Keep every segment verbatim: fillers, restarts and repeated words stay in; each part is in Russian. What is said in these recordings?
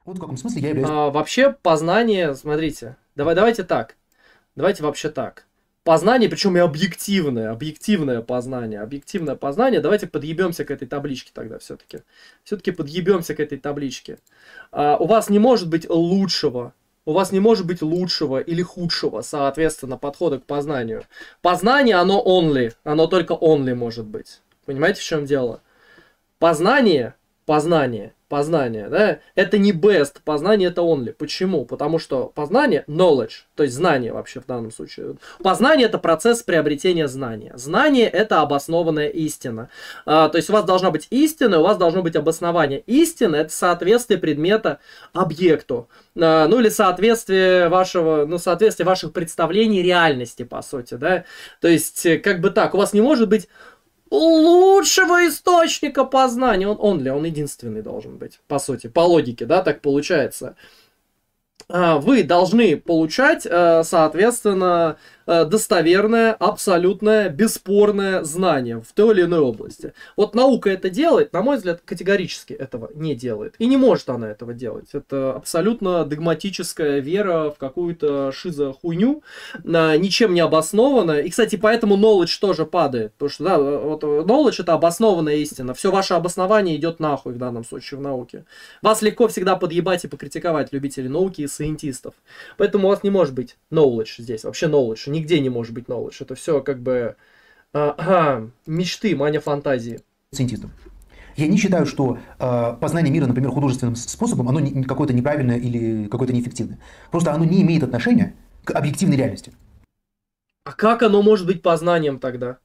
Вот в каком смысле я являюсь... А, вообще познание, смотрите, давай, давайте так, давайте вообще так. Познание, причем и объективное, объективное познание, объективное познание. Давайте подъебемся к этой табличке тогда все-таки. Все-таки подъебемся к этой табличке. А, у вас не может быть лучшего, у вас не может быть лучшего или худшего, соответственно, подхода к познанию. Познание, оно only, оно только only может быть. Понимаете, в чем дело? Познание, познание. Познание, да, это не best, познание это only. Почему? Потому что познание, knowledge, то есть знание вообще в данном случае. Познание это процесс приобретения знания. Знание это обоснованная истина. А, то есть у вас должна быть истина, у вас должно быть обоснование. Истина это соответствие предмета объекту. А, ну или соответствие вашего, ну соответствие ваших представлений реальности, по сути, да. То есть как бы так, у вас не может быть лучшего источника познания. Он only, он единственный должен быть, по сути, по логике, да, так получается. Вы должны получать, соответственно, достоверное, абсолютное, бесспорное знание в той или иной области. Вот наука это делает, на мой взгляд, категорически этого не делает. И не может она этого делать. Это абсолютно догматическая вера в какую-то шизохуйню, ничем не обоснованная. И, кстати, поэтому knowledge тоже падает. Потому что, да, вот knowledge это обоснованная истина. Все ваше обоснование идет нахуй в данном случае в науке. Вас легко всегда подъебать и покритиковать любители науки и сайентистов. Поэтому у вас не может быть knowledge здесь. Вообще knowledge. Нигде не может быть knowledge. Это все как бы а, мечты, маня фантазии. Сайентистов. Я не считаю, что э, познание мира, например, художественным способом, оно не, какое-то неправильное или какое-то неэффективное. Просто оно не имеет отношения к объективной реальности. А как оно может быть познанием тогда?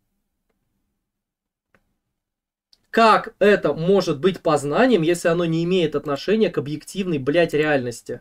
Как это может быть познанием, если оно не имеет отношения к объективной, блядь, реальности?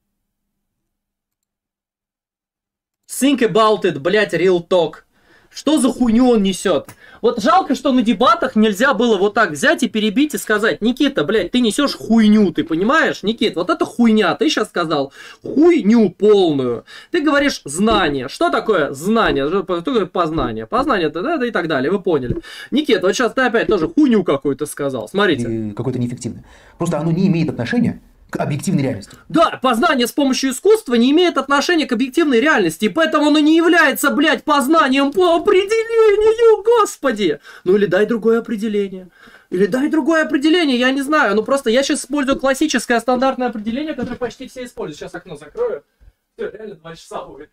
Think about it, блядь, real talk. Что за хуйню он несет? Вот жалко, что на дебатах нельзя было вот так взять и перебить и сказать: Никита, блядь, ты несешь хуйню, ты понимаешь? Никит, вот это хуйня, ты сейчас сказал хуйню полную. Ты говоришь знание. Что такое знание? Что такое познание? Познание, да, да, и так далее, вы поняли. Никит, вот сейчас ты опять тоже хуйню какую-то сказал, смотрите. Какое-то неэффективное. Просто оно не имеет отношения к объективной реальности. Да, познание с помощью искусства не имеет отношения к объективной реальности, и поэтому оно не является, блядь, познанием по определению, господи! Ну или дай другое определение. Или дай другое определение, я не знаю. Ну просто я сейчас использую классическое стандартное определение, которое почти все используют. Сейчас окно закрою. Все, реально два часа будет.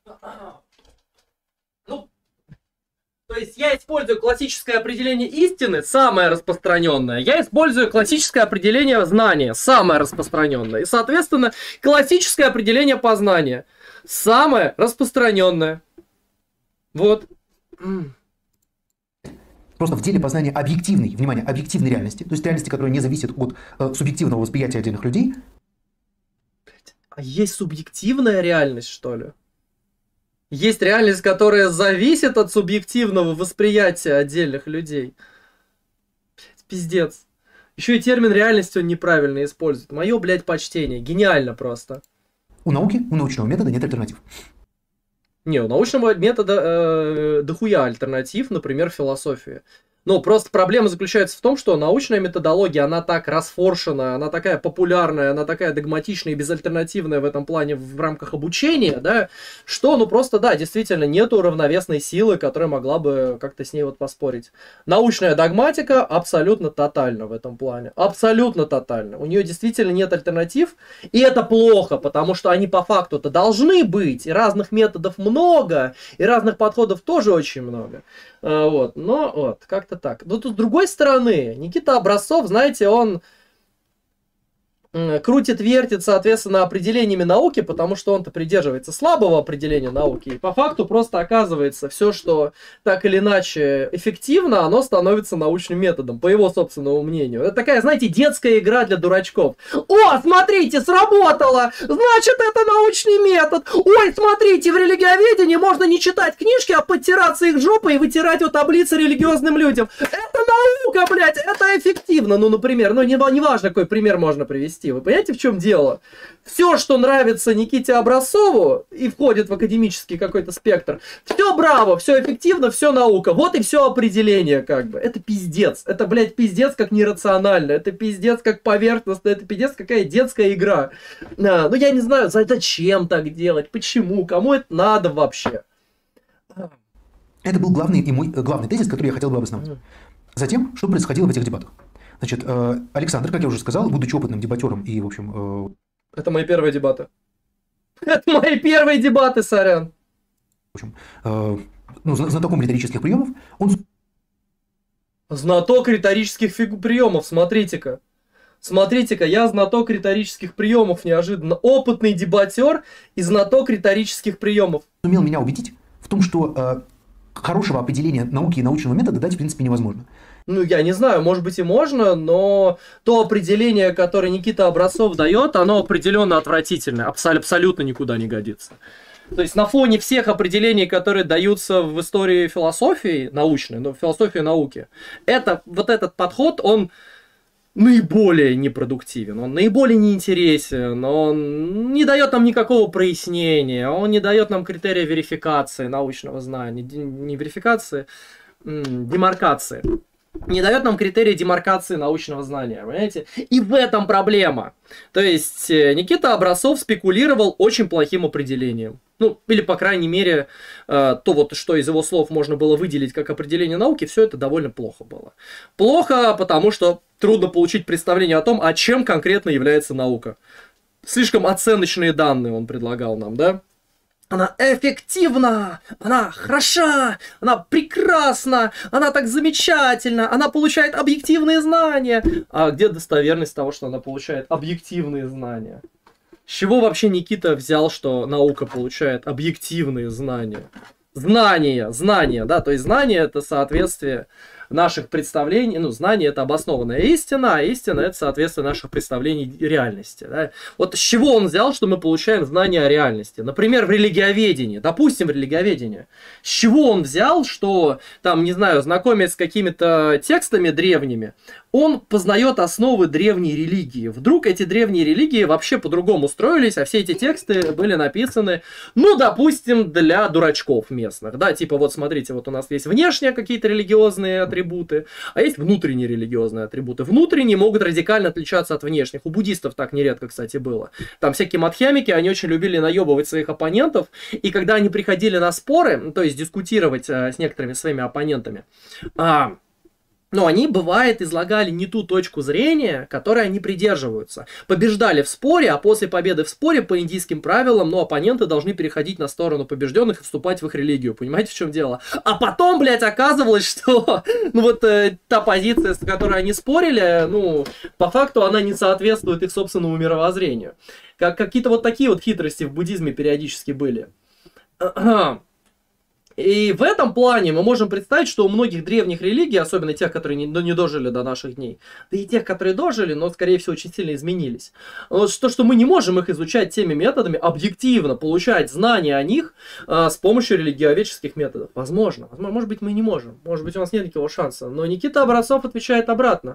Ну, то есть я использую классическое определение истины, самое распространенное. Я использую классическое определение знания, самое распространенное. И, соответственно, классическое определение познания, самое распространенное. Вот. Просто в деле познания объективной, внимание, объективной реальности, то есть реальности, которая не зависит от э, субъективного восприятия отдельных людей. А есть субъективная реальность, что ли? Есть реальность, которая зависит от субъективного восприятия отдельных людей. Блядь, пиздец. Еще и термин реальность он неправильно использует. Мое, блядь, почтение. Гениально просто. У науки, у научного метода нет альтернатив. Не, у научного метода э, дохуя альтернатив, например, философия. Но просто проблема заключается в том, что научная методология, она так расфоршена, она такая популярная, она такая догматичная и безальтернативная в этом плане в рамках обучения, да, что, ну просто, да, действительно нету равновесной силы, которая могла бы как-то с ней вот поспорить. Научная догматика абсолютно тотальна в этом плане, абсолютно тотальна. У нее действительно нет альтернатив, и это плохо, потому что они по факту-то должны быть, и разных методов много, и разных подходов тоже очень много. Вот, но вот, как-то так. Но тут с другой стороны, Никита Образцов, знаете, он крутит, вертит, соответственно, определениями науки, потому что он-то придерживается слабого определения науки. И по факту просто оказывается, все, что так или иначе эффективно, оно становится научным методом, по его собственному мнению. Это такая, знаете, детская игра для дурачков. О, смотрите, сработало! Значит, это научный метод! Ой, смотрите, в религиоведении можно не читать книжки, а подтираться их жопой и вытирать у таблицы религиозным людям. Это наука, блядь, это эффективно. Ну, например, ну, не, не важно, какой пример можно привести. Вы понимаете, в чем дело? Все, что нравится Никите Образцову и входит в академический какой-то спектр, все браво, все эффективно, все наука. Вот и все определение, как бы. Это пиздец. Это, блядь, пиздец как нерационально. Это пиздец как поверхностно. Это пиздец какая детская игра. А, ну, я не знаю, зачем так делать, почему, кому это надо вообще. Это был главный, и мой, главный тезис, который я хотел бы обосновать. Затем, что происходило в этих дебатах? Значит, Александр, как я уже сказал, будучи опытным дебатером и, в общем... Это мои первые дебаты. Это мои первые дебаты, сорян. В общем, ну, знатоком риторических приемов, он... Знаток риторических фигу приемов, смотрите-ка. Смотрите-ка, я знаток риторических приемов, неожиданно. Опытный дебатер и знаток риторических приемов. Сумел меня убедить в том, что... хорошего определения науки и научного метода дать, в принципе, невозможно. Ну, я не знаю, может быть и можно, но то определение, которое Никита Образцов дает, оно определенно отвратительное, абсолютно никуда не годится. То есть на фоне всех определений, которые даются в истории философии научной, ну, в философии науки, это, вот этот подход, он наиболее непродуктивен, он наиболее неинтересен, он не дает нам никакого прояснения, он не дает нам критерия верификации научного знания, не верификации, демаркации. Не дает нам критерии демаркации научного знания, понимаете? И в этом проблема. То есть Никита Образцов спекулировал очень плохим определением. Ну, или, по крайней мере, то, вот, что из его слов можно было выделить как определение науки, все это довольно плохо было. Плохо, потому что трудно получить представление о том, а чем конкретно является наука. Слишком оценочные данные он предлагал нам, да? Она эффективна, она хороша, она прекрасна, она так замечательна, она получает объективные знания. А где достоверность того, что она получает объективные знания? С чего вообще Никита взял, что наука получает объективные знания? Знания, знания, да, то есть знание это соответствие наших представлений, ну, знание это обоснованная истина, а истина это соответствие наших представлений реальности. Да? Вот с чего он взял, что мы получаем знания о реальности? Например, в религиоведении, допустим, в религиоведении. С чего он взял, что, там, не знаю, знакомясь с какими-то текстами древними, он познает основы древней религии. Вдруг эти древние религии вообще по-другому строились, а все эти тексты были написаны, ну, допустим, для дурачков местных. Да, типа, вот смотрите, вот у нас есть внешние какие-то религиозные атрибуты, а есть внутренние религиозные атрибуты. Внутренние могут радикально отличаться от внешних. У буддистов так нередко, кстати, было. Там всякие мадхьямики, они очень любили наебывать своих оппонентов, и когда они приходили на споры, то есть дискутировать а, с некоторыми своими оппонентами, а, но они, бывает, излагали не ту точку зрения, которой они придерживаются. Побеждали в споре, а после победы в споре по индийским правилам, ну, оппоненты должны переходить на сторону побежденных и вступать в их религию. Понимаете, в чем дело? А потом, блядь, оказывалось, что ну вот э, та позиция, с которой они спорили, ну, по факту она не соответствует их собственному мировоззрению. Как, какие-то вот такие вот хитрости в буддизме периодически были. И в этом плане мы можем представить, что у многих древних религий, особенно тех, которые не, не дожили до наших дней, да и тех, которые дожили, но, скорее всего, очень сильно изменились. Вот то, что мы не можем их изучать теми методами, объективно получать знания о них а, с помощью религиоведческих методов. Возможно. Возможно. Может быть, мы не можем. Может быть, у нас нет никакого шанса. Но Никита Образцов отвечает обратно.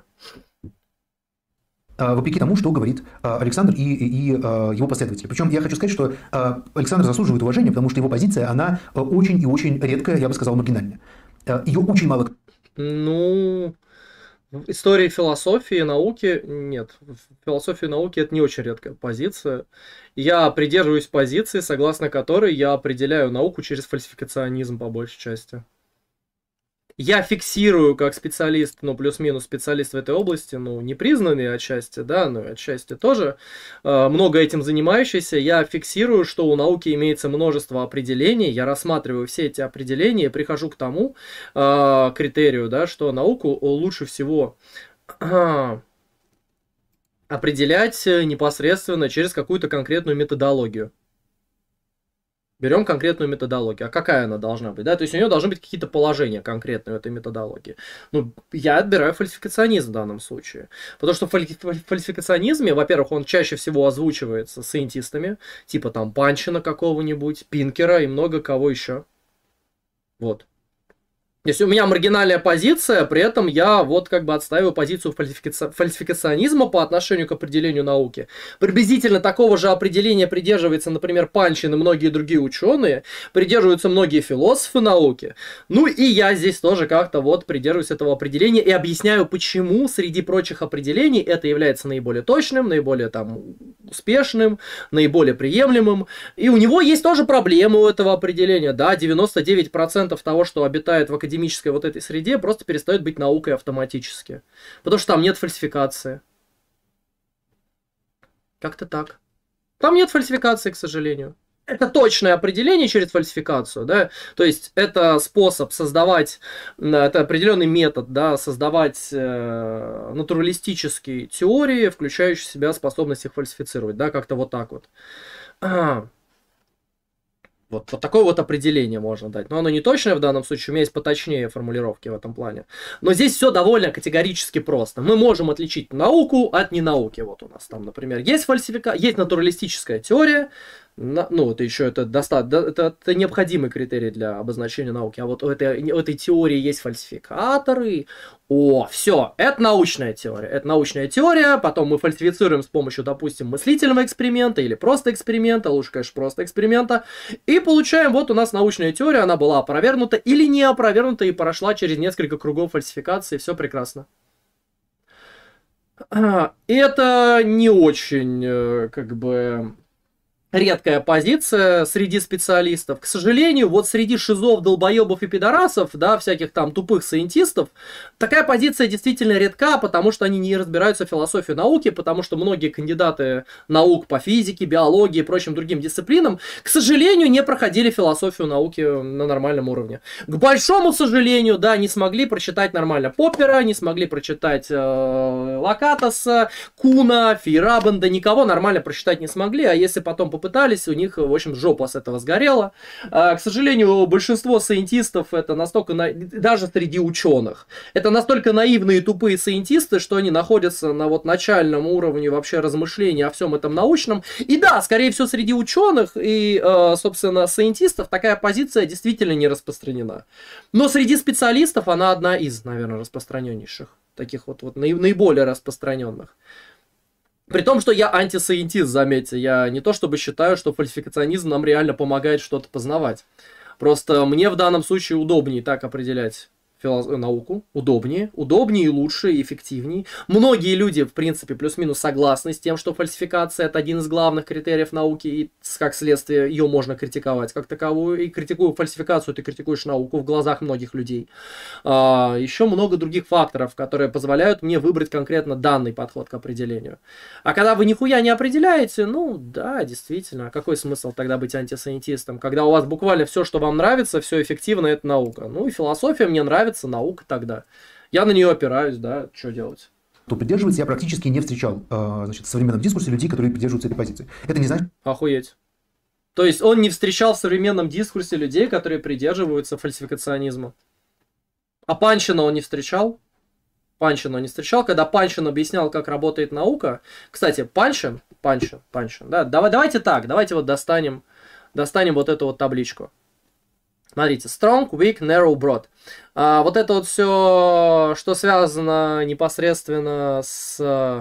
Вопреки тому, что говорит Александр и, и, и его последователи. Причем я хочу сказать, что Александр заслуживает уважения, потому что его позиция, она очень и очень редкая, я бы сказал, маргинальная. Ее очень мало... Ну, в истории философии, науки нет. В философии науки это не очень редкая позиция. Я придерживаюсь позиции, согласно которой я определяю науку через фальсификационизм по большей части. Я фиксирую как специалист, ну, плюс-минус специалист в этой области, ну, не признанный отчасти, да, но отчасти тоже, э, много этим занимающийся, я фиксирую, что у науки имеется множество определений, я рассматриваю все эти определения и прихожу к тому э, критерию, да, что науку лучше всего э, определять непосредственно через какую-то конкретную методологию. Берем конкретную методологию. А какая она должна быть? Да? То есть у нее должны быть какие-то положения конкретные в этой методологии. Ну, я отбираю фальсификационизм в данном случае. Потому что в фальсификационизме, во-первых, он чаще всего озвучивается сайентистами, типа там Панчина какого-нибудь, Пинкера и много кого еще. Вот. То есть у меня маргинальная позиция, при этом я вот как бы отстаиваю позицию фальсифика... фальсификационизма по отношению к определению науки. Приблизительно такого же определения придерживается, например, Панчин и многие другие ученые, придерживаются многие философы науки. Ну и я здесь тоже как-то вот придерживаюсь этого определения и объясняю, почему среди прочих определений это является наиболее точным, наиболее там успешным, наиболее приемлемым. И у него есть тоже проблемы у этого определения. Да, девяносто девять процентов того, что обитает в академии, вот этой среде, просто перестает быть наукой автоматически. Потому что там нет фальсификации. Как-то так. Там нет фальсификации, к сожалению. Это точное определение через фальсификацию, да, то есть это способ создавать, это определенный метод, да, создавать э, натуралистические теории, включающие в себя способность их фальсифицировать, да, как-то вот так вот. Вот, вот такое вот определение можно дать. Но оно не точное в данном случае, у меня есть поточнее формулировки в этом плане. Но здесь все довольно категорически просто. Мы можем отличить науку от ненауки. Вот у нас там, например, есть фальсифика... есть натуралистическая теория. Ну, это еще это, достаточно, это, это необходимый критерий для обозначения науки. А вот у этой, у этой теории есть фальсификаторы. О, все, это научная теория. Это научная теория, потом мы фальсифицируем с помощью, допустим, мыслительного эксперимента или просто эксперимента, лучше, конечно, просто эксперимента. И получаем, вот у нас научная теория, она была опровергнута или не опровергнута и прошла через несколько кругов фальсификации, все прекрасно. И это не очень, как бы... редкая позиция среди специалистов. К сожалению, вот среди шизов, долбоебов и пидорасов, да, всяких там тупых саентистов, такая позиция действительно редка, потому что они не разбираются в философии науки, потому что многие кандидаты наук по физике, биологии и прочим другим дисциплинам, к сожалению, не проходили философию науки на нормальном уровне. К большому сожалению, да, не смогли прочитать нормально Поппера, не смогли прочитать э, Лакатоса, Куна, Фейерабенда, никого нормально прочитать не смогли, а если потом попытались, у них, в общем, жопа с этого сгорела. А, к сожалению, большинство саентистов, это настолько, на... даже среди ученых, это настолько наивные и тупые саентисты, что они находятся на вот начальном уровне вообще размышления о всем этом научном. И да, скорее всего, среди ученых и, собственно, саентистов такая позиция действительно не распространена. Но среди специалистов она одна из, наверное, распространеннейших, таких вот, вот наиболее распространенных. При том, что я антисаентист, заметьте, я не то чтобы считаю, что фальсификационизм нам реально помогает что-то познавать. Просто мне в данном случае удобнее так определять филоз... науку, удобнее, удобнее и лучше, и эффективнее. Многие люди, в принципе, плюс-минус согласны с тем, что фальсификация – это один из главных критериев науки, и, как следствие, ее можно критиковать как таковую. И критикуя фальсификацию, ты критикуешь науку в глазах многих людей. А, еще много других факторов, которые позволяют мне выбрать конкретно данный подход к определению. А когда вы нихуя не определяете, ну, да, действительно, какой смысл тогда быть антисайентистом? Когда у вас буквально все, что вам нравится, все эффективно, это наука. Ну, и философия мне нравится, наука тогда. Я на нее опираюсь, да, что делать? Кто придерживается, я практически не встречал значит, в современном дискурсе людей, которые придерживаются этой позиции. Это не значит... Охуеть. То есть он не встречал в современном дискурсе людей, которые придерживаются фальсификационизма. А Панчина он не встречал? Панчин он не встречал, когда Панчин объяснял, как работает наука. Кстати, Панчин, Панчин, Панчин, да, давай, давайте так, давайте вот достанем, достанем вот эту вот табличку. Смотрите, strong, weak, narrow, broad. А, вот это вот все, что связано непосредственно с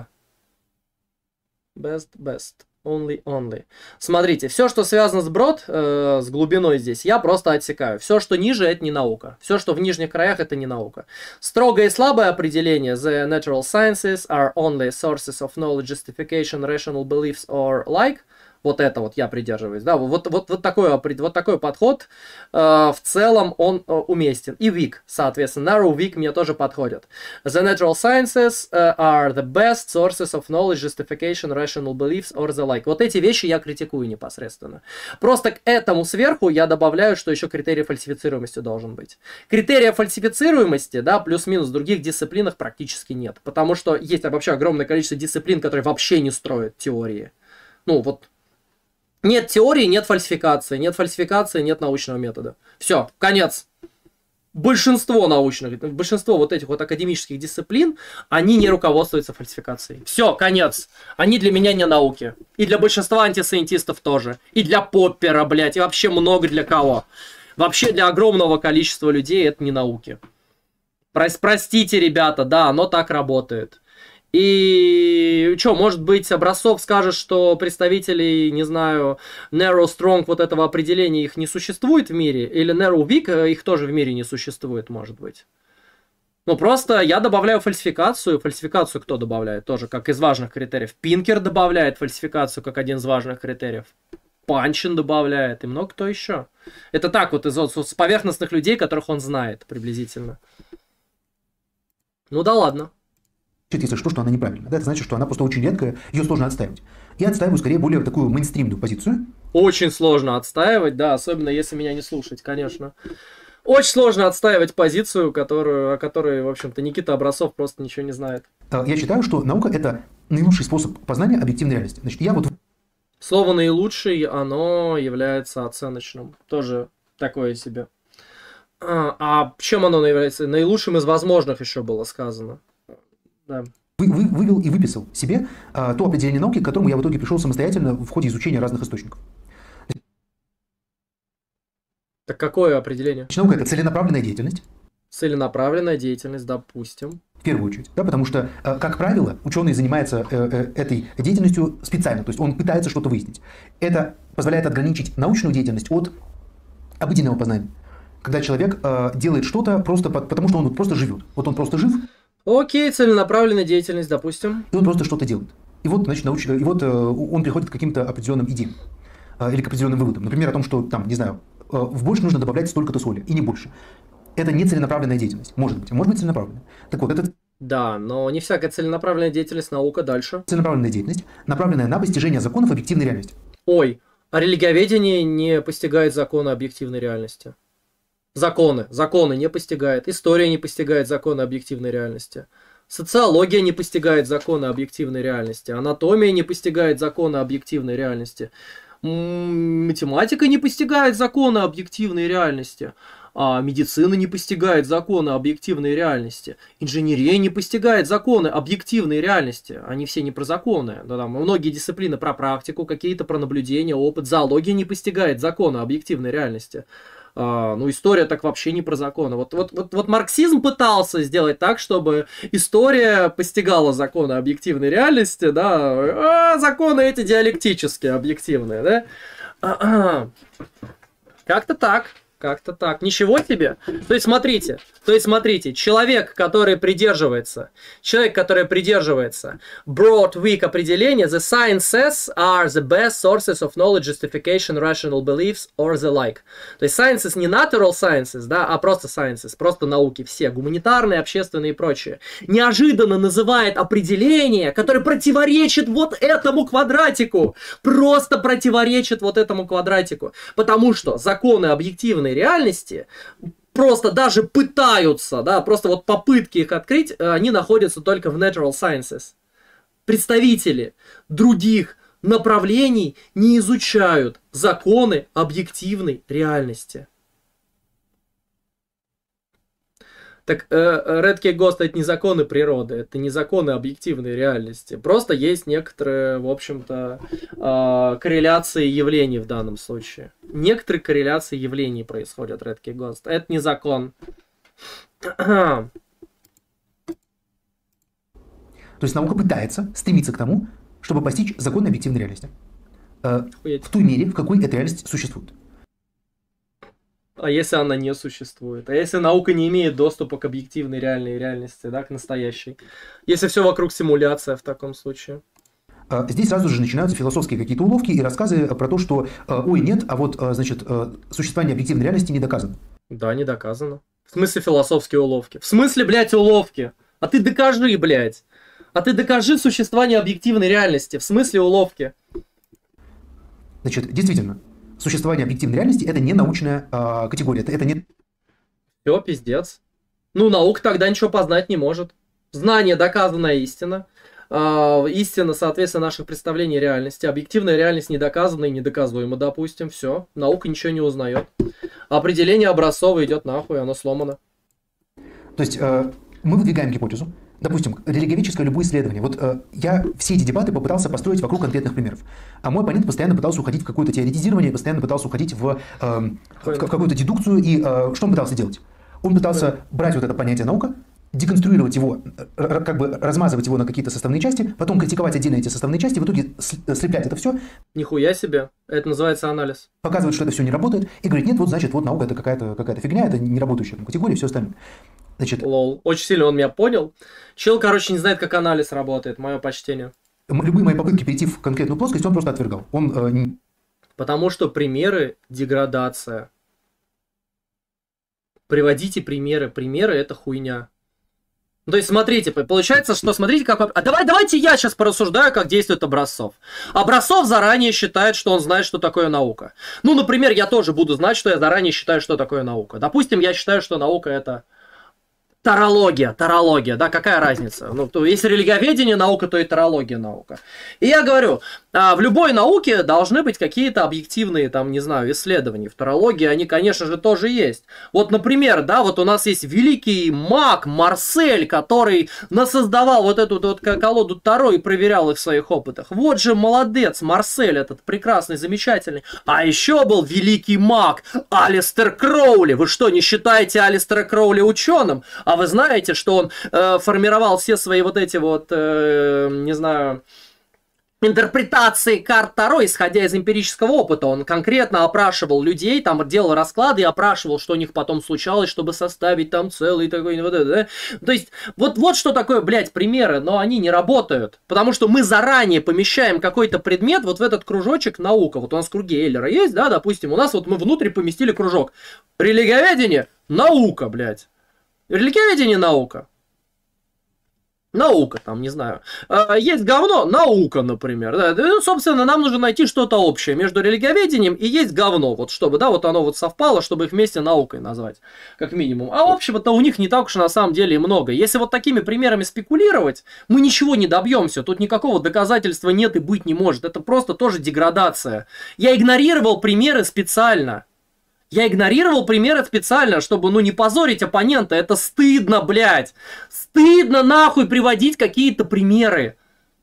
best, best, only, only. Смотрите, все, что связано с broad, э, с глубиной здесь, я просто отсекаю. Все, что ниже, это не наука. Все, что в нижних краях, это не наука. Строгое и слабое определение. The natural sciences are only sources of knowledge, justification, rational beliefs or like. Вот это вот я придерживаюсь, да, вот, вот, вот, такой, вот такой подход э, в целом он э, уместен. И weak, соответственно, narrow, weak мне тоже подходят. The natural sciences uh, are the best sources of knowledge, justification, rational beliefs or the like. Вот эти вещи я критикую непосредственно. Просто к этому сверху я добавляю, что еще критерий фальсифицируемости должен быть. Критерия фальсифицируемости, да, плюс-минус в других дисциплинах практически нет. Потому что есть вообще огромное количество дисциплин, которые вообще не строят теории. Ну, вот. Нет теории, нет фальсификации. Нет фальсификации, нет научного метода. Все, конец. Большинство научных, большинство вот этих вот академических дисциплин, они не руководствуются фальсификацией. Все, конец. Они для меня не науки. И для большинства антисайентистов тоже. И для Поппера, блядь, и вообще много для кого. Вообще для огромного количества людей это не науки. Прос- простите, ребята, да, оно так работает. И что, может быть, Образцов скажет, что представителей, не знаю, narrow strong вот этого определения их не существует в мире, или narrow weak их тоже в мире не существует, может быть. Ну, просто я добавляю фальсификацию. Фальсификацию кто добавляет? Тоже как из важных критериев. Пинкер добавляет фальсификацию как один из важных критериев. Панчин добавляет и много кто еще. Это так вот из с поверхностных людей, которых он знает приблизительно. Ну да ладно. Если что, что она неправильная. Да, это значит, что она просто очень редкая, ее сложно отстаивать. Я отстаиваю скорее более такую мейнстримную позицию. Очень сложно отстаивать, да, особенно если меня не слушать, конечно. Очень сложно отстаивать позицию, которую, о которой, в общем-то, Никита Образцов просто ничего не знает. Я считаю, что наука – это наилучший способ познания объективной реальности. Значит, я вот... Слово «наилучший», оно является оценочным. Тоже такое себе. А, а чем оно является? Наилучшим из возможных еще было сказано. Да. Вы, вы, вывел и выписал себе а, то определение науки, к которому я в итоге пришел самостоятельно в ходе изучения разных источников. Так какое определение? Значит, наука – это целенаправленная деятельность. Целенаправленная деятельность, допустим. В первую очередь, да, потому что, как правило, ученый занимается э, э, этой деятельностью специально, то есть он пытается что-то выяснить. Это позволяет отграничить научную деятельность от обыденного познания. Когда человек э, делает что-то просто по, потому, что он вот просто живет. Вот он просто жив. Окей, целенаправленная деятельность, допустим. И он просто что-то делает. И вот, значит, науч... и вот э, он приходит к каким-то определенным идеям э, или к определенным выводам. Например, о том, что там, не знаю, э, в борщ нужно добавлять столько-то соли, и не больше. Это не целенаправленная деятельность. Может быть, может быть целенаправленная. Так вот, это... Да, но не всякая целенаправленная деятельность наука дальше. Целенаправленная деятельность, направленная на постижение законов объективной реальности. Ой, а религиоведение не постигает законы объективной реальности. Законы, законы не постигает. История не постигает законы объективной реальности. Социология не постигает законы объективной реальности. Анатомия не постигает законы объективной реальности. Математика не постигает законы объективной реальности. А медицина не постигает законы объективной реальности. Инженерия не постигает законы объективной реальности. Они все не про законы. Да, там, многие дисциплины про практику, какие-то про наблюдение, опыт. Зоология не постигает законы объективной реальности. А, ну, история так вообще не про законы. Вот, вот, вот, вот марксизм пытался сделать так, чтобы история постигала законы объективной реальности, да, а законы эти диалектические, объективные, да. А-а. Как-то так. Как-то так. Ничего себе. То есть, смотрите, то есть, смотрите, человек, который придерживается, человек, который придерживается broad weak определения, the sciences are the best sources of knowledge, justification, rational beliefs or the like. То есть, sciences не natural sciences, да, а просто sciences, просто науки все, гуманитарные, общественные и прочее. Неожиданно называет определение, которое противоречит вот этому квадратику. Просто противоречит вот этому квадратику. Потому что законы объективные реальности просто даже пытаются, да, просто вот попытки их открыть, они находятся только в natural sciences. Представители других направлений не изучают законы объективной реальности. Так, Редкий Гост — это не законы природы, это не законы объективной реальности. Просто есть некоторые, в общем-то, корреляции явлений в данном случае. Некоторые корреляции явлений происходят, Редкий Гост. Это не закон. То есть наука пытается стремиться к тому, чтобы постичь законы объективной реальности. В той мере, в какой эта реальность существует. А если она не существует? А если наука не имеет доступа к объективной реальной реальности, да, к настоящей? Если все вокруг симуляция в таком случае? Здесь сразу же начинаются философские какие-то уловки и рассказы про то, что ой, нет, а вот, значит, существование объективной реальности не доказано. Да, не доказано. В смысле философские уловки? В смысле, блядь, уловки? А ты докажи, блядь. А ты докажи существование объективной реальности. В смысле уловки? Значит, действительно, существование объективной реальности – это не научная э, категория, это, это не... Все, пиздец. Ну, наука тогда ничего познать не может. Знание – доказанная истина. Э, истина, соответственно, наших представлений реальности. Объективная реальность не доказана и недоказуема, допустим. Все, наука ничего не узнает. Определение Образцова идет нахуй, оно сломано. То есть э, мы выдвигаем гипотезу, допустим, религиоведческое любое исследование. Вот э, я все эти дебаты попытался построить вокруг конкретных примеров. А мой оппонент постоянно пытался уходить в какое-то теоретизирование, постоянно пытался уходить в, э, в, в какую-то дедукцию. И э, что он пытался делать? Он пытался брать вот это понятие наука, деконструировать его, как бы размазывать его на какие-то составные части, потом критиковать отдельно эти составные части, в итоге слеплять это все. Нихуя себе, это называется анализ. Показывать, что это все не работает, и говорить, нет, вот значит, вот наука это какая-то какая-то фигня, это не работающая категория, и все остальное. Значит, Лол, очень сильно он меня понял. Чел, короче, не знает, как анализ работает, мое почтение. Любые мои попытки перейти в конкретную плоскость он просто отвергал. Он, э, не... Потому что примеры – деградация. Приводите примеры. Примеры – это хуйня. Ну, то есть, смотрите, получается, что, смотрите, как... А давай, давайте я сейчас порассуждаю, как действует Образцов. Образцов заранее считает, что он знает, что такое наука. Ну, например, я тоже буду знать, что я заранее считаю, что такое наука. Допустим, я считаю, что наука – это... Тарология, тарология, да, какая разница? Ну, то, если религиоведение наука, то и тарология наука. И я говорю, а, в любой науке должны быть какие-то объективные, там, не знаю, исследования. В тарологии они, конечно же, тоже есть. Вот, например, да, вот у нас есть великий маг Марсель, который насоздавал вот эту вот колоду Таро и проверял их в своих опытах. Вот же молодец Марсель, этот прекрасный, замечательный. А еще был великий маг Алистер Кроули. Вы что, не считаете Алистера Кроули ученым? А вы знаете, что он э, формировал все свои вот эти вот, э, не знаю, интерпретации карт Таро, исходя из эмпирического опыта. Он конкретно опрашивал людей, там делал расклады и опрашивал, что у них потом случалось, чтобы составить там целый такой... Вот это, да? То есть, вот, вот что такое, блядь, примеры, но они не работают. Потому что мы заранее помещаем какой-то предмет вот в этот кружочек наука. Вот у нас круги Эйлера есть, да, допустим, у нас вот мы внутрь поместили кружок. Религиоведение – наука, блядь. Религиоведение – наука. Наука, там, не знаю. Есть говно – наука, например. Да. Ну, собственно, нам нужно найти что-то общее между религиоведением и есть говно. Вот чтобы, да, вот оно вот совпало, чтобы их вместе наукой назвать, как минимум. А общего-то у них не так уж на самом деле и много. Если вот такими примерами спекулировать, мы ничего не добьемся. Тут никакого доказательства нет и быть не может. Это просто тоже деградация. Я игнорировал примеры специально. Я игнорировал примеры специально, чтобы, ну, не позорить оппонента. Это стыдно, блядь. Стыдно нахуй приводить какие-то примеры.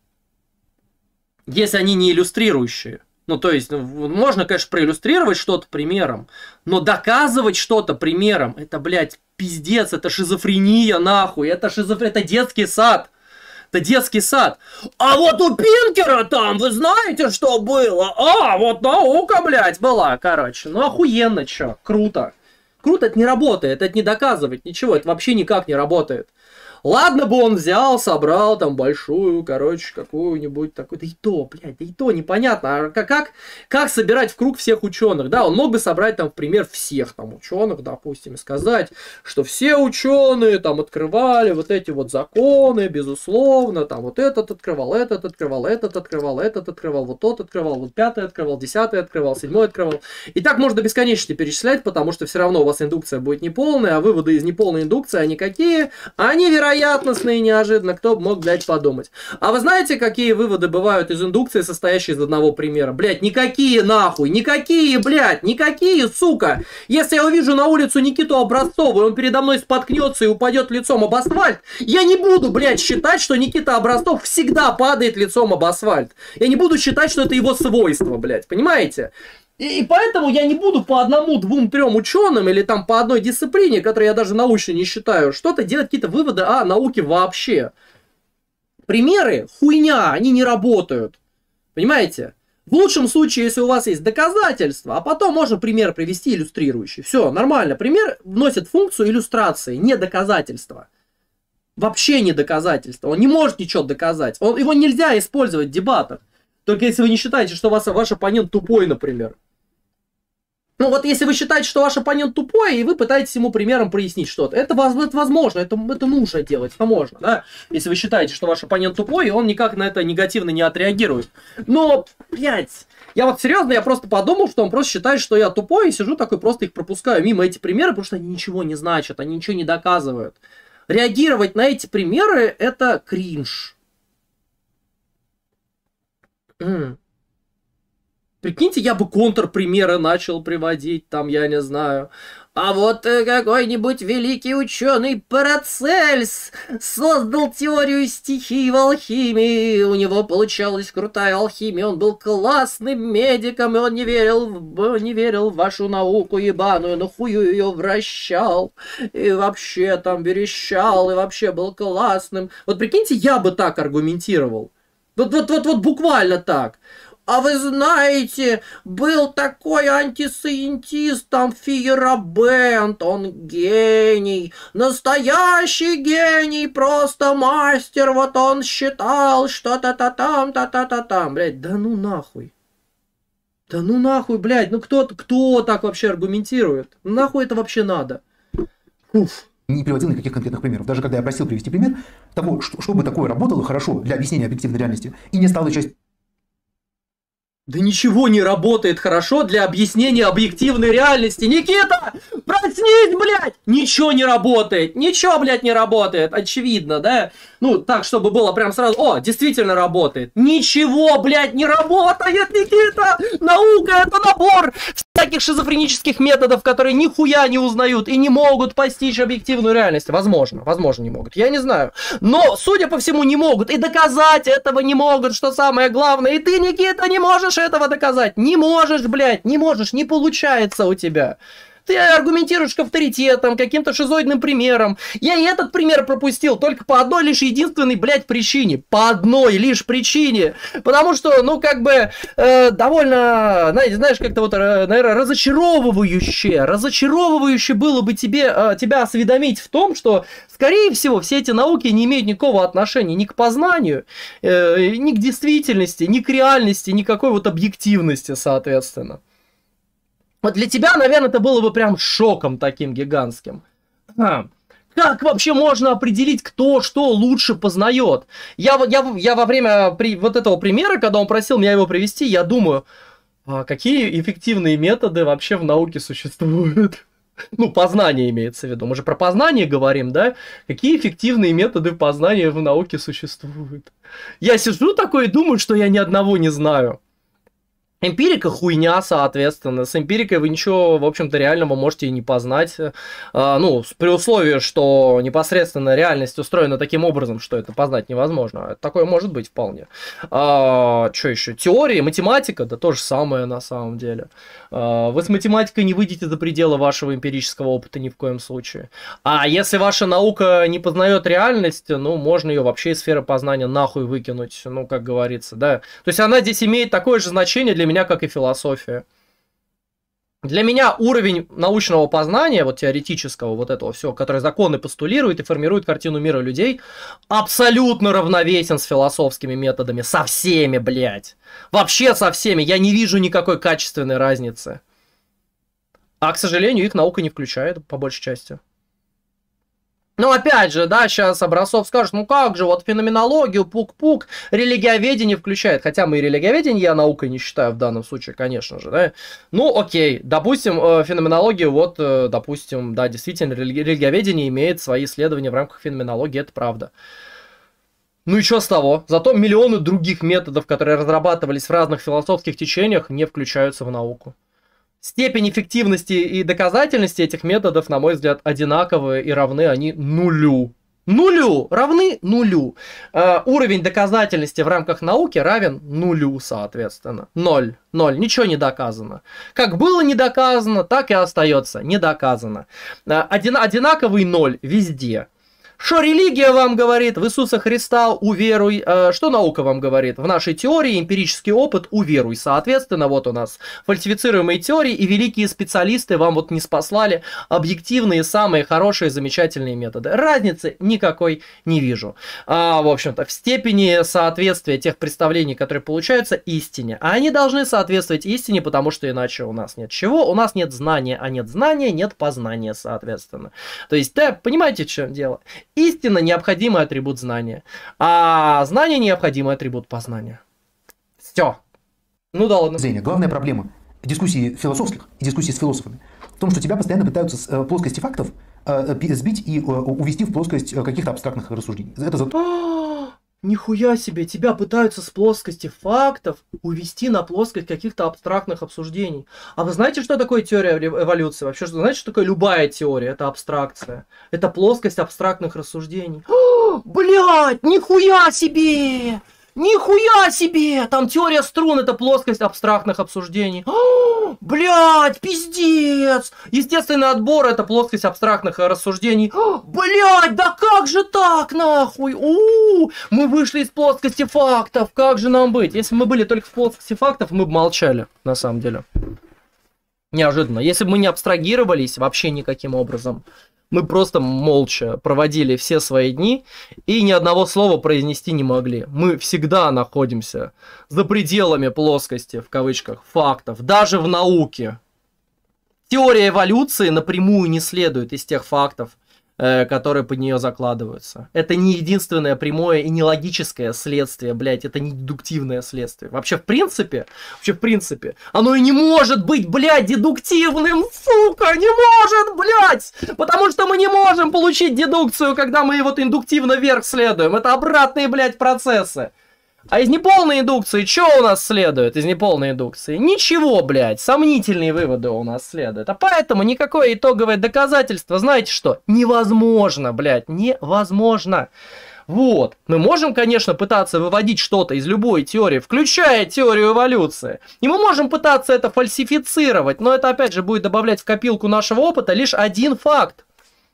Если они не иллюстрирующие. Ну, то есть, можно, конечно, проиллюстрировать что-то примером. Но доказывать что-то примером, это, блядь, пиздец, это шизофрения, нахуй. Это шизофрения, это детский сад. Это детский сад. А вот у Пинкера там, вы знаете, что было? А, вот наука, блядь, была, короче. Ну, охуенно, чё, круто. Круто, это не работает, это не доказывает ничего, это вообще никак не работает. Ладно бы он взял, собрал там большую, короче, какую-нибудь такую. Да и то, блядь, да и то непонятно. А как, как собирать в круг всех ученых? Да, он мог бы собрать там, в пример, всех там ученых, допустим, и сказать, что все ученые там открывали вот эти вот законы, безусловно, там вот этот открывал, этот открывал, этот открывал, этот открывал, вот тот открывал, вот пятый открывал, десятый открывал, седьмой открывал. И так можно бесконечно перечислять, потому что все равно у вас индукция будет неполная, а выводы из неполной индукции, они какие? Они, вероятно, вероятностно и неожиданно, кто бы мог, блядь, подумать. А вы знаете, какие выводы бывают из индукции, состоящей из одного примера? Блядь, никакие нахуй, никакие, блядь, никакие, сука. Если я увижу на улицу Никиту Образцова, и он передо мной споткнется и упадет лицом об асфальт, я не буду, блядь, считать, что Никита Образцов всегда падает лицом об асфальт. Я не буду считать, что это его свойство, блядь, понимаете? И, и поэтому я не буду по одному, двум, трем ученым или там по одной дисциплине, которую я даже научно не считаю, что-то делать, какие-то выводы о науке вообще. Примеры хуйня, они не работают. Понимаете? В лучшем случае, если у вас есть доказательства, а потом можно пример привести иллюстрирующий. Все, нормально. Пример вносит функцию иллюстрации, не доказательства. Вообще не доказательства. Он не может ничего доказать. Он, его нельзя использовать в дебатах. Только если вы не считаете, что вас, ваш оппонент тупой, например. Ну вот если вы считаете, что ваш оппонент тупой, и вы пытаетесь ему примером прояснить что-то. Это, это возможно, это, это нужно делать, это можно, да? Если вы считаете, что ваш оппонент тупой, и он никак на это негативно не отреагирует. Но, блядь, я вот серьезно, я просто подумал, что он просто считает, что я тупой, и сижу такой, просто их пропускаю мимо эти примеры, потому что они ничего не значат, они ничего не доказывают. Реагировать на эти примеры – это кринж. Mm. Прикиньте, я бы контрпримеры начал приводить, там, я не знаю. А вот э, какой-нибудь великий ученый Парацельс создал теорию стихий в алхимии. У него получалась крутая алхимия, он был классным медиком, и он не верил, в, не верил в вашу науку ебаную, но хую ее вращал, и вообще там верещал, и вообще был классным. Вот прикиньте, я бы так аргументировал. Вот, вот, вот, вот буквально так. А вы знаете, был такой антисайентист, там Фейерабент, он гений, настоящий гений, просто мастер, вот он считал, что та-та-там, та-та-та-там. Блядь, да ну нахуй. Да ну нахуй, блядь, ну кто, кто так вообще аргументирует? Ну нахуй это вообще надо? Уф. Не приводил никаких конкретных примеров. Даже когда я просил привести пример того, что, чтобы такое работало хорошо для объяснения объективной реальности, и не стало часть... Да ничего не работает хорошо для объяснения объективной реальности. Никита, проснись, блядь! Ничего не работает. Ничего, блядь, не работает. Очевидно, да? Ну, так, чтобы было прям сразу... О, действительно работает. Ничего, блядь, не работает, Никита! Наука — это набор всяких шизофренических методов, которые нихуя не узнают и не могут постичь объективную реальность. Возможно, возможно, не могут. Я не знаю. Но, судя по всему, не могут. И доказать этого не могут, что самое главное. И ты, Никита, не можешь этого доказать. Не можешь, блядь, не можешь. Не получается у тебя. Ты аргументируешь к авторитетам, каким-то шизоидным примером. Я и этот пример пропустил только по одной лишь единственной, блядь, причине. По одной лишь причине. Потому что, ну, как бы, э, довольно, знаете, знаешь, как-то вот, э, наверное, разочаровывающе, разочаровывающе было бы тебе, э, тебя осведомить в том, что, скорее всего, все эти науки не имеют никакого отношения ни к познанию, э, ни к действительности, ни к реальности, никакой вот объективности, соответственно. Вот для тебя, наверное, это было бы прям шоком таким гигантским. А, как вообще можно определить, кто что лучше познает? Я, я, я во время при, вот этого примера, когда он просил меня его привести, я думаю, а какие эффективные методы вообще в науке существуют? Ну, познание имеется в виду. Мы же про познание говорим, да? Какие эффективные методы познания в науке существуют? Я сижу такой и думаю, что я ни одного не знаю. Эмпирика хуйня, соответственно. С эмпирикой вы ничего, в общем-то, реального можете и не познать. А, ну, при условии, что непосредственно реальность устроена таким образом, что это познать невозможно. Такое может быть вполне. А, что еще? Теория, математика, да то же самое на самом деле. А, вы с математикой не выйдете за пределы вашего эмпирического опыта ни в коем случае. А если ваша наука не познает реальность, ну, можно ее вообще из сферы познания нахуй выкинуть, ну, как говорится, да. То есть она здесь имеет такое же значение для меня, меня, как и философия. Для меня уровень научного познания, вот теоретического, вот этого всего, который законы постулирует и формирует картину мира людей, абсолютно равновесен с философскими методами. Со всеми, блядь. Вообще со всеми. Я не вижу никакой качественной разницы. А, к сожалению, их наука не включает, по большей части. Ну, опять же, да, сейчас Образцов скажет, ну как же, вот феноменологию, пук-пук, религиоведение включает. Хотя мы и религиоведение я наукой не считаю в данном случае, конечно же, да. Ну, окей, допустим, феноменологию, вот, допустим, да, действительно, религиоведение имеет свои исследования в рамках феноменологии, это правда. Ну и что с того? Зато миллионы других методов, которые разрабатывались в разных философских течениях, не включаются в науку. Степень эффективности и доказательности этих методов, на мой взгляд, одинаковые и равны они нулю. Нулю! Равны нулю. Э, уровень доказательности в рамках науки равен нулю, соответственно. Ноль. Ноль. Ничего не доказано. Как было не доказано, так и остается не доказано. Э, один, одинаковый ноль везде. Что религия вам говорит? В Иисуса Христа уверуй. Что наука вам говорит? В нашей теории эмпирический опыт уверуй. Соответственно, вот у нас фальсифицируемые теории, и великие специалисты вам вот не спаслали объективные, самые хорошие, замечательные методы. Разницы никакой не вижу. А, в общем-то, в степени соответствия тех представлений, которые получаются, истине. А они должны соответствовать истине, потому что иначе у нас нет чего? У нас нет знания, а нет знания, нет познания, соответственно. То есть, да, понимаете, в чем дело? Истина – необходимый атрибут знания, а знание – необходимый атрибут познания. Все. Ну да ладно. Главная проблема дискуссий философских и дискуссий с философами в том, что тебя постоянно пытаются с плоскости фактов сбить и увести в плоскость каких-то абстрактных рассуждений. Это за... Нихуя себе, тебя пытаются с плоскости фактов увести на плоскость каких-то абстрактных обсуждений. А вы знаете, что такое теория эволюции? Вообще, что знаете, что такое любая теория? Это абстракция. Это плоскость абстрактных рассуждений. Блять, нихуя себе! Нихуя себе! Там теория струн — это плоскость абстрактных обсуждений. Блять, пиздец! Естественный отбор — это плоскость абстрактных рассуждений. Блять, да как же так, нахуй? У-у-у, мы вышли из плоскости фактов. Как же нам быть? Если бы мы были только в плоскости фактов, мы бы молчали, на самом деле. Неожиданно. Если бы мы не абстрагировались вообще никаким образом, мы просто молча проводили все свои дни и ни одного слова произнести не могли. Мы всегда находимся за пределами плоскости, в кавычках, фактов, даже в науке. Теория эволюции напрямую не следует из тех фактов, э, которые под нее закладываются. Это не единственное прямое и не логическое следствие, блядь, это не дедуктивное следствие. Вообще, в принципе, вообще, в принципе, оно и не может быть, блядь, дедуктивным, сука, не может, блядь, потому что мы не можем получить дедукцию, когда мы вот индуктивно вверх следуем. Это обратные, блядь, процессы. А из неполной индукции что у нас следует? Из неполной индукции? Ничего, блядь, сомнительные выводы у нас следуют. А поэтому никакое итоговое доказательство, знаете что, невозможно, блядь, невозможно. Вот. Мы можем, конечно, пытаться выводить что-то из любой теории, включая теорию эволюции. И мы можем пытаться это фальсифицировать, но это, опять же, будет добавлять в копилку нашего опыта лишь один факт.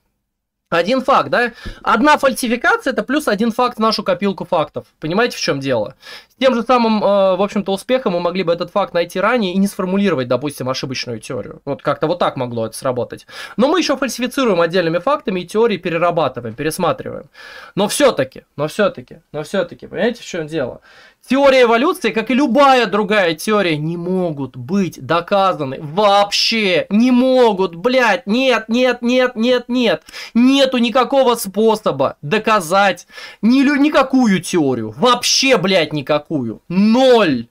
Один факт, да? Одна фальсификация — это плюс один факт в нашу копилку фактов. Понимаете, в чем дело? С тем же самым, э, в общем-то, успехом мы могли бы этот факт найти ранее и не сформулировать, допустим, ошибочную теорию. Вот как-то вот так могло это сработать. Но мы еще фальсифицируем отдельными фактами и теории перерабатываем, пересматриваем. Но все-таки, но все-таки, но все-таки, понимаете, в чем дело? Теория эволюции, как и любая другая теория, не могут быть доказаны вообще. Не могут, блядь, нет, нет, нет, нет, нет. Нету никакого способа доказать ни, никакую теорию. Вообще, блядь, никакую. Ноль.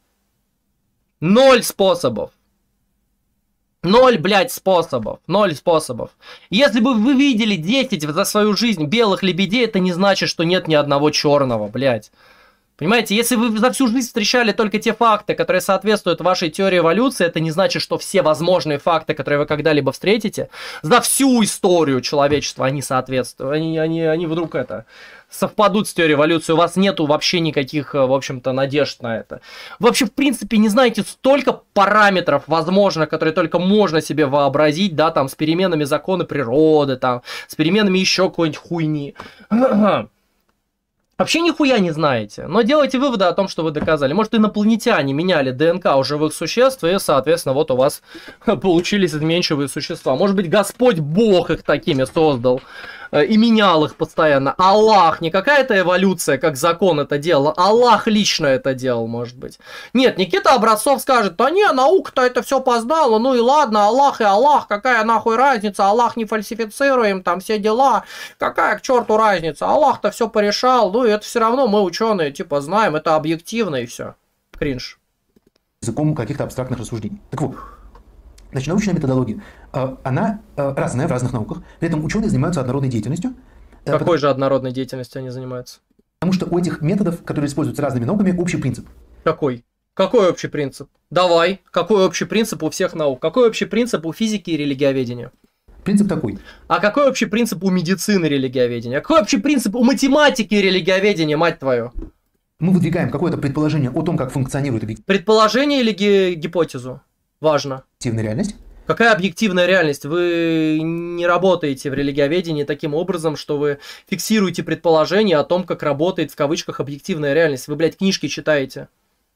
Ноль способов. Ноль, блядь, способов. Ноль способов. Если бы вы видели десять за свою жизнь белых лебедей, это не значит, что нет ни одного черного, блядь. Понимаете, если вы за всю жизнь встречали только те факты, которые соответствуют вашей теории эволюции, это не значит, что все возможные факты, которые вы когда-либо встретите, за всю историю человечества они соответствуют. Они, они, они вдруг это совпадут с теорией эволюции. У вас нету вообще никаких, в общем-то, надежд на это. Вы вообще, в принципе, не знаете столько параметров, возможно, которые только можно себе вообразить, да, там, с переменами закона природы, там, с переменами еще какой-нибудь хуйни. Вообще нихуя не знаете, но делайте выводы о том, что вы доказали. Может, инопланетяне меняли ДНК у живых существ, и, соответственно, вот у вас получились изменчивые существа. Может быть, Господь Бог их такими создал и менял их постоянно. Аллах, не какая-то эволюция, как закон это делал, Аллах лично это делал, может быть. Нет, Никита Образцов скажет: да не, наука-то это все познала, ну и ладно, Аллах и Аллах, какая нахуй разница, Аллах не фальсифицируем, там все дела, какая к черту разница, Аллах-то все порешал, ну и это все равно мы, ученые, типа, знаем, это объективно и все. Кринж. Языком каких-то абстрактных рассуждений. Так вот, значит, научная методология, она разная в разных науках, при этом ученые занимаются однородной деятельностью. Какой потому, же однородной деятельностью они занимаются? Потому что у этих методов, которые используются разными науками, общий принцип. Какой? Какой общий принцип? Давай, какой общий принцип у всех наук? Какой общий принцип у физики и религиоведения? Принцип такой. А какой общий принцип у медицины и религиоведения? Какой общий принцип у математики и религиоведения, мать твою? Мы выдвигаем какое-то предположение о том, как функционирует объективная Предположение или ги- гипотезу? Важно. реальность. Какая объективная реальность? Вы не работаете в религиоведении таким образом, что вы фиксируете предположение о том, как работает в кавычках объективная реальность. Вы, блядь, книжки читаете.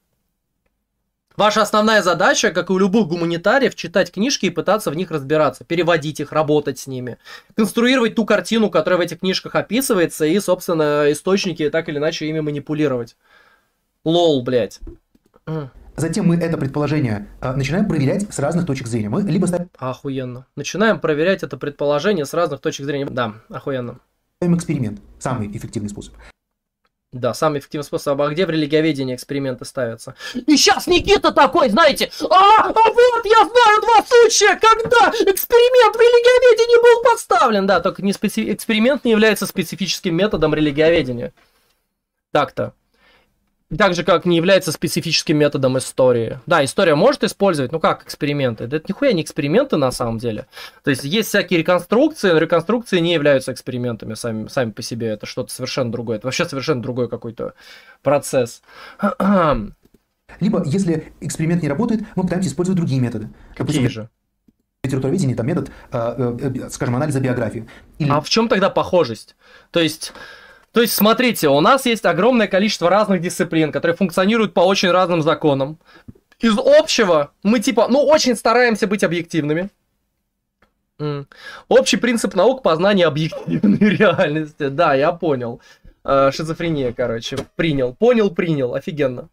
Ваша основная задача, как и у любых гуманитариев, читать книжки и пытаться в них разбираться, переводить их, работать с ними, конструировать ту картину, которая в этих книжках описывается, и, собственно, источники так или иначе ими манипулировать. Лол, блядь. Затем мы это предположение э, начинаем проверять с разных точек зрения. Мы либо ставим Охуенно. Начинаем проверять это предположение с разных точек зрения. Да, охуенно. эксперимент. Самый эффективный способ. Да, самый эффективный способ. А где в религиоведении эксперименты ставятся? И сейчас Никита такой, знаете, а, а вот я знаю два случая, когда эксперимент в религиоведении был поставлен. Да, только не специ... эксперимент не является специфическим методом религиоведения. Так-то. Так же, как не является специфическим методом истории. Да, история может использовать, ну как эксперименты. Да это нихуя не эксперименты на самом деле. То есть есть всякие реконструкции, но реконструкции не являются экспериментами сами, сами по себе. Это что-то совершенно другое. Это вообще совершенно другой какой-то процесс. Либо, если эксперимент не работает, мы пытаемся использовать другие методы. Какие Допустим, же? в литературоведении там метод, э, э, скажем, анализа биографии. Или... А в чем тогда похожесть? То есть... То есть, смотрите, у нас есть огромное количество разных дисциплин, которые функционируют по очень разным законам. Из общего мы типа, ну, очень стараемся быть объективными. М. Общий принцип наук — познания объективной реальности. Да, я понял. Э, шизофрения, короче. Принял. Понял, принял. Офигенно.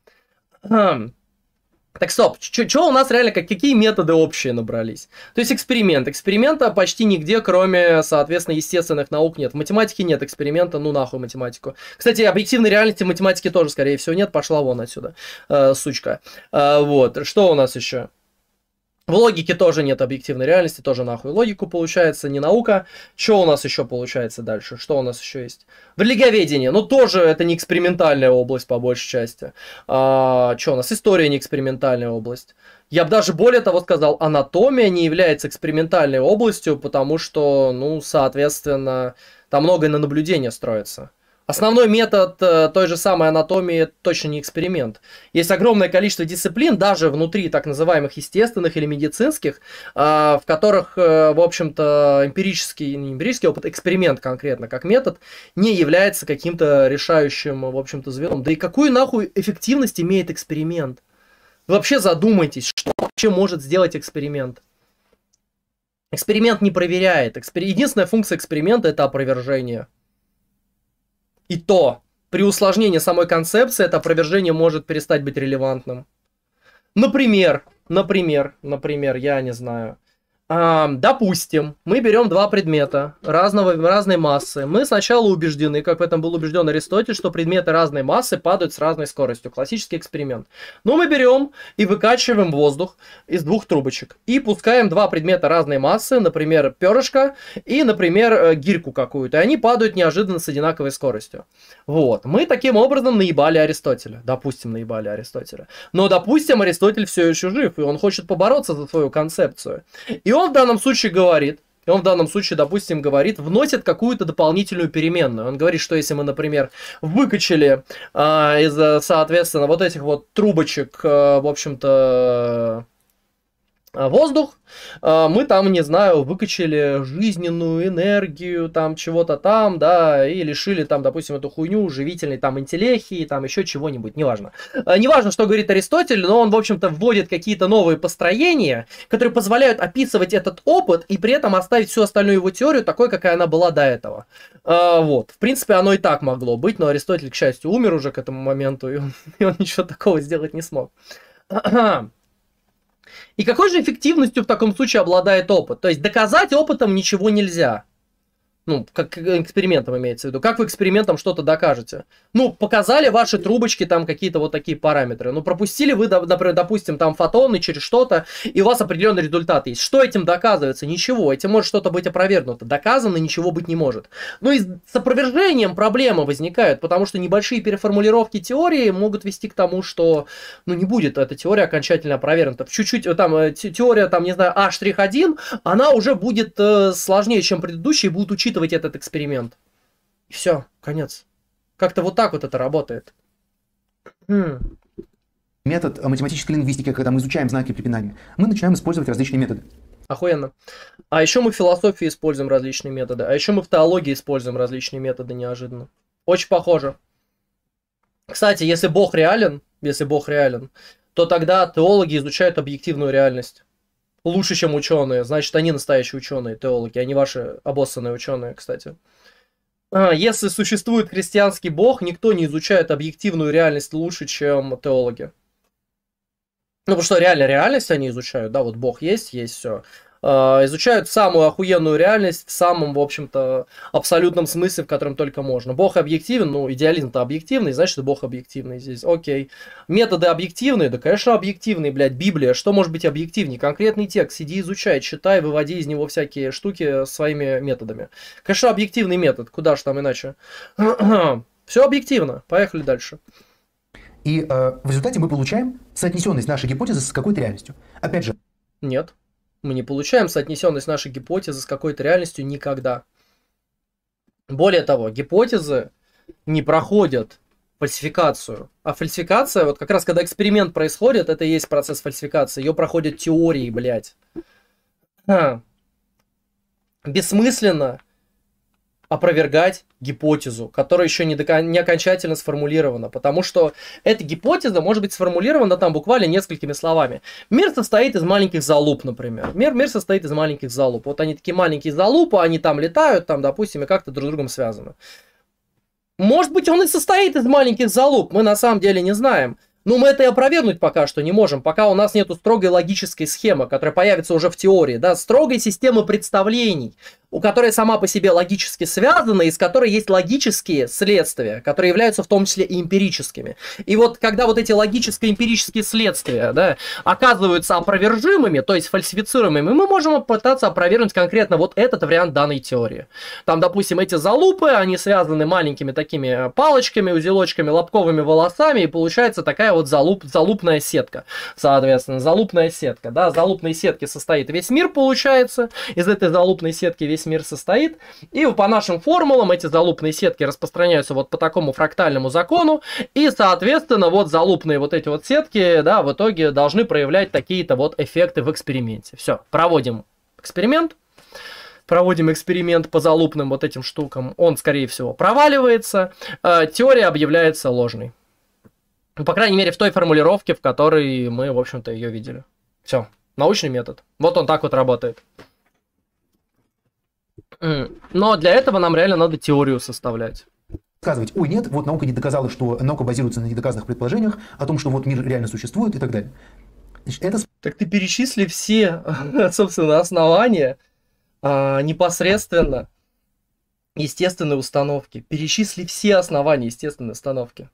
Так, стоп, что у нас реально, как, какие методы общие набрались? То есть эксперимент. Эксперимента почти нигде, кроме, соответственно, естественных наук нет. В математике нет эксперимента, ну нахуй математику. Кстати, объективной реальности в математике тоже, скорее всего, нет. Пошла вон отсюда, э, сучка. Э, вот, что у нас еще? В логике тоже нет объективной реальности, тоже нахуй логику получается, не наука. Что у нас еще получается дальше? Что у нас еще есть? В религиоведении, ну тоже это не экспериментальная область по большей части. А, что у нас? История не экспериментальная область. Я бы даже более того сказал, анатомия не является экспериментальной областью, потому что, ну, соответственно, там многое на наблюдение строится. Основной метод э, той же самой анатомии точно не эксперимент. Есть огромное количество дисциплин, даже внутри так называемых естественных или медицинских, э, в которых, э, в общем-то, эмпирический, не эмпирический опыт, эксперимент конкретно как метод не является каким-то решающим, в общем-то, звеном. Да и какую нахуй эффективность имеет эксперимент? Вы вообще задумайтесь, что вообще может сделать эксперимент? Эксперимент не проверяет. Экспер... Единственная функция эксперимента — это опровержение. И то, при усложнении самой концепции, это опровержение может перестать быть релевантным. Например, например, например, я не знаю. А, допустим, мы берем два предмета разного, разной массы. Мы сначала убеждены, как в этом был убежден Аристотель, что предметы разной массы падают с разной скоростью. Классический эксперимент. Но мы берем и выкачиваем воздух из двух трубочек. И пускаем два предмета разной массы, например, перышко и, например, гирьку какую-то. И они падают неожиданно с одинаковой скоростью. Вот. Мы таким образом наебали Аристотеля. Допустим, наебали Аристотеля. Но, допустим, Аристотель все еще жив, и он хочет побороться за свою концепцию. И он в данном случае говорит, и он в данном случае, допустим, говорит, вносит какую-то дополнительную переменную. Он говорит, что если мы, например, выкачали э, из, соответственно, вот этих вот трубочек, э, в общем-то, э, воздух, э, мы там, не знаю, выкачали жизненную энергию, там, чего-то там, да, и лишили там, допустим, эту хуйню живительной там интеллехии, там, еще чего-нибудь, неважно. Э, неважно, что говорит Аристотель, но он, в общем-то, вводит какие-то новые построения, которые позволяют описывать этот опыт и при этом оставить всю остальную его теорию такой, какая она была до этого. Э, вот. В принципе, оно и так могло быть, но Аристотель, к счастью, умер уже к этому моменту, и он, и он ничего такого сделать не смог. И какой же эффективностью в таком случае обладает опыт? То есть доказать опытом ничего нельзя. Ну, как экспериментом имеется в виду. Как вы экспериментом что-то докажете? Ну, показали ваши трубочки там какие-то вот такие параметры. Ну, пропустили вы, например, допустим, там фотоны через что-то, и у вас определенный результат есть. Что этим доказывается? Ничего. Этим может что-то быть опровергнуто. Доказано ничего быть не может. Ну, и с опровержением проблемы возникают, потому что небольшие переформулировки теории могут вести к тому, что, ну, не будет эта теория окончательно опровергнута. Чуть-чуть, там, теория, там, не знаю, А' один, она уже будет э, сложнее, чем предыдущие, и будут учитывать этот эксперимент. И все, конец. Как-то вот так вот это работает. Хм. Метод математической лингвистики, когда мы изучаем знаки препинания, мы начинаем использовать различные методы. Охуенно. А еще мы в философии используем различные методы. А еще мы в теологии используем различные методы неожиданно. Очень похоже. Кстати, если Бог реален, если Бог реален, то тогда теологи изучают объективную реальность. Лучше, чем ученые. Значит, они настоящие ученые, теологи, а не ваши обоссанные ученые, кстати. Если существует христианский бог, никто не изучает объективную реальность лучше, чем теологи. Ну, потому что реально реальность они изучают, да, вот бог есть, есть все. Изучают самую охуенную реальность в самом, в общем-то, абсолютном смысле, в котором только можно. Бог объективен, ну, идеализм-то объективный, значит, Бог объективный здесь. Окей. Методы объективные? Да, конечно, объективные, блядь. Библия. Что может быть объективнее? Конкретный текст. Сиди, изучай, читай, выводи из него всякие штуки своими методами. Конечно, объективный метод. Куда же там иначе? Все объективно. Поехали дальше. И э, в результате мы получаем соотнесенность нашей гипотезы с какой-то реальностью. Опять же. Нет. Мы не получаем соотнесенность нашей гипотезы с какой-то реальностью никогда. Более того, гипотезы не проходят фальсификацию. А фальсификация, вот как раз когда эксперимент происходит, это и есть процесс фальсификации. Ее проходят теории, блядь. Ха. Бессмысленно опровергать гипотезу, которая еще не, до... не окончательно сформулирована, потому что эта гипотеза может быть сформулирована там буквально несколькими словами. Мир состоит из маленьких залуп, например. Мир, мир состоит из маленьких залуп. Вот они такие маленькие залупы, они там летают, там, допустим, и как-то друг с другом связаны. Может быть, он и состоит из маленьких залуп, мы на самом деле не знаем. Но мы это и опровергнуть пока что не можем, пока у нас нету строгой логической схемы, которая появится уже в теории, да, строгой системы представлений, у которой сама по себе логически связана, из которой есть логические следствия, которые являются в том числе и эмпирическими. И вот когда вот эти логическо-эмпирические следствия, да, оказываются опровержимыми, то есть фальсифицируемыми, мы можем попытаться опровергнуть конкретно вот этот вариант данной теории. Там, допустим, эти залупы, они связаны маленькими такими палочками, узелочками, лобковыми волосами, и получается такая вот залуп, залупная сетка. Соответственно, залупная сетка, да, залупной сетки состоит весь мир, получается, из этой залупной сетки весь мир состоит, и по нашим формулам эти залупные сетки распространяются вот по такому фрактальному закону, и, соответственно, вот залупные вот эти вот сетки, да, в итоге должны проявлять такие-то вот эффекты в эксперименте. Все, проводим эксперимент, проводим эксперимент по залупным вот этим штукам, он, скорее всего, проваливается, э, теория объявляется ложной. Ну, по крайней мере, в той формулировке, в которой мы, в общем-то, ее видели. Все, научный метод. Вот он так вот работает. Но для этого нам реально надо теорию составлять. Сказывать, ой, нет, вот наука не доказала, что наука базируется на недоказанных предположениях, о том, что вот мир реально существует и так далее. Значит, это... Так ты перечисли все, собственно, основания а, непосредственно естественной установки. Перечисли все основания естественной установки.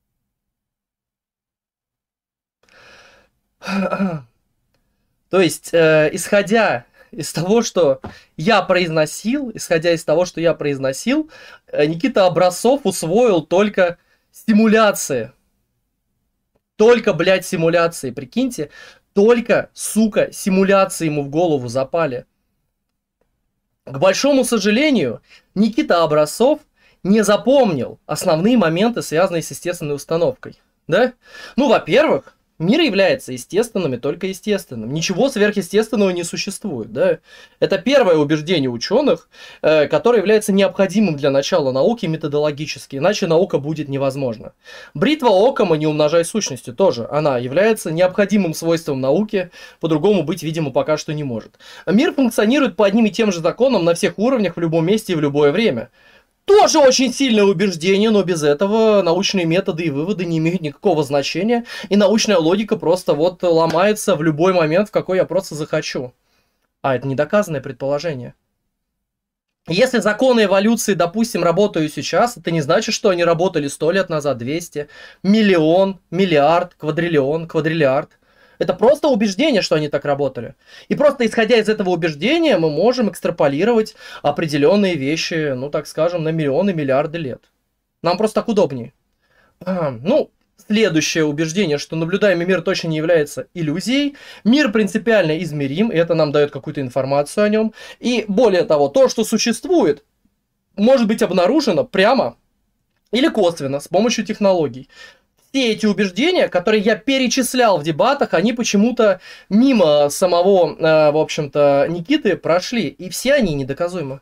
То есть, э, исходя из того, что я произносил, исходя из того, что я произносил, Никита Образцов усвоил только симуляции. Только, блядь, симуляции. Прикиньте, только, сука, симуляции ему в голову запали. К большому сожалению, Никита Образцов не запомнил основные моменты, связанные с естественной установкой. Да? Ну, во-первых, мир является естественным и только естественным. Ничего сверхъестественного не существует. Да? Это первое убеждение ученых, э, которое является необходимым для начала науки методологически, иначе наука будет невозможна. Бритва Оккама, не умножай сущности, тоже она является необходимым свойством науки, по-другому быть, видимо, пока что не может. Мир функционирует по одним и тем же законам на всех уровнях, в любом месте и в любое время. Тоже очень сильное убеждение, но без этого научные методы и выводы не имеют никакого значения, и научная логика просто вот ломается в любой момент, в какой я просто захочу. А это недоказанное предположение. Если законы эволюции, допустим, работают сейчас, это не значит, что они работали сто лет назад, двести, миллион, миллиард, квадриллион, квадриллиард. Это просто убеждение, что они так работали. И просто исходя из этого убеждения мы можем экстраполировать определенные вещи, ну так скажем, на миллионы, миллиарды лет. Нам просто так удобнее. А, ну, следующее убеждение, что наблюдаемый мир точно не является иллюзией. Мир принципиально измерим, и это нам дает какую-то информацию о нем. И более того, то, что существует, может быть обнаружено прямо или косвенно с помощью технологий. Все эти убеждения, которые я перечислял в дебатах, они почему-то мимо самого, э, в общем-то, Никиты прошли. И все они недоказуемы.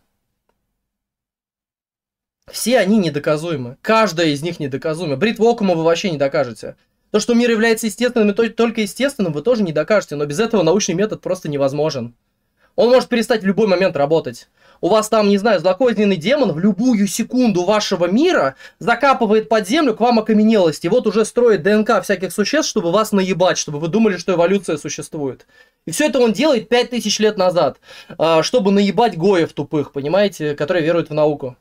Все они недоказуемы. Каждая из них недоказуема. Бритву Оккама вы вообще не докажете. То, что мир является естественным и только естественным, вы тоже не докажете. Но без этого научный метод просто невозможен. Он может перестать в любой момент работать. У вас там, не знаю, злокозненный демон в любую секунду вашего мира закапывает под землю к вам окаменелости. И вот уже строит ДНК всяких существ, чтобы вас наебать, чтобы вы думали, что эволюция существует. И все это он делает пять тысяч лет назад, чтобы наебать гоев тупых, понимаете, которые веруют в науку.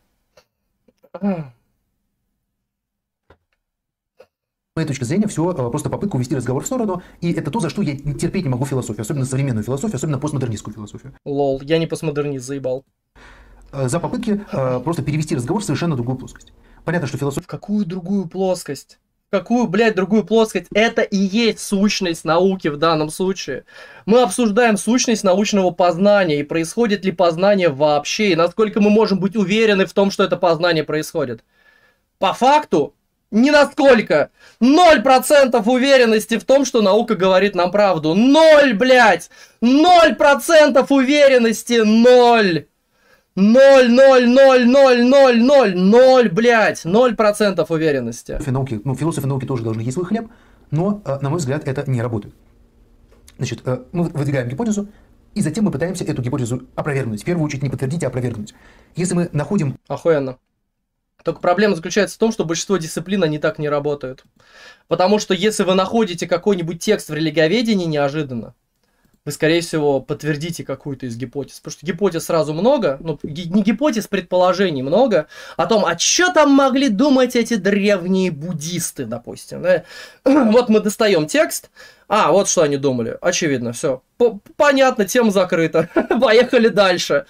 С моей точки зрения, все просто попытка увести разговор в сторону, и это то, за что я терпеть не могу философию, особенно современную философию, особенно постмодернистскую философию. Лол, я не постмодернист, заебал. За попытки просто перевести разговор в совершенно другую плоскость. Понятно, что философия... В какую другую плоскость? В какую, блядь, другую плоскость? Это и есть сущность науки в данном случае. Мы обсуждаем сущность научного познания, и происходит ли познание вообще, и насколько мы можем быть уверены в том, что это познание происходит. По факту, ни насколько. Ноль процентов уверенности в том, что наука говорит нам правду. Ноль, блядь! Ноль процентов уверенности! Ноль! Ноль, ноль, ноль, ноль, ноль, ноль, ноль, блядь, ноль процентов уверенности. Науки, ну, философы науки тоже должны есть свой хлеб, но, на мой взгляд, это не работает. Значит, мы выдвигаем гипотезу, и затем мы пытаемся эту гипотезу опровергнуть. В первую очередь не подтвердить, а опровергнуть. Если мы находим... Охуенно. Только проблема заключается в том, что большинство дисциплин, они так не работают. Потому что если вы находите какой-нибудь текст в религиоведении неожиданно, вы, скорее всего, подтвердите какую-то из гипотез. Потому что гипотез сразу много, ну, не гипотез, предположений много, о том, а что там могли думать эти древние буддисты, допустим. Да? Вот мы достаем текст, а, вот что они думали, очевидно, все. Понятно, тема закрыта, поехали дальше.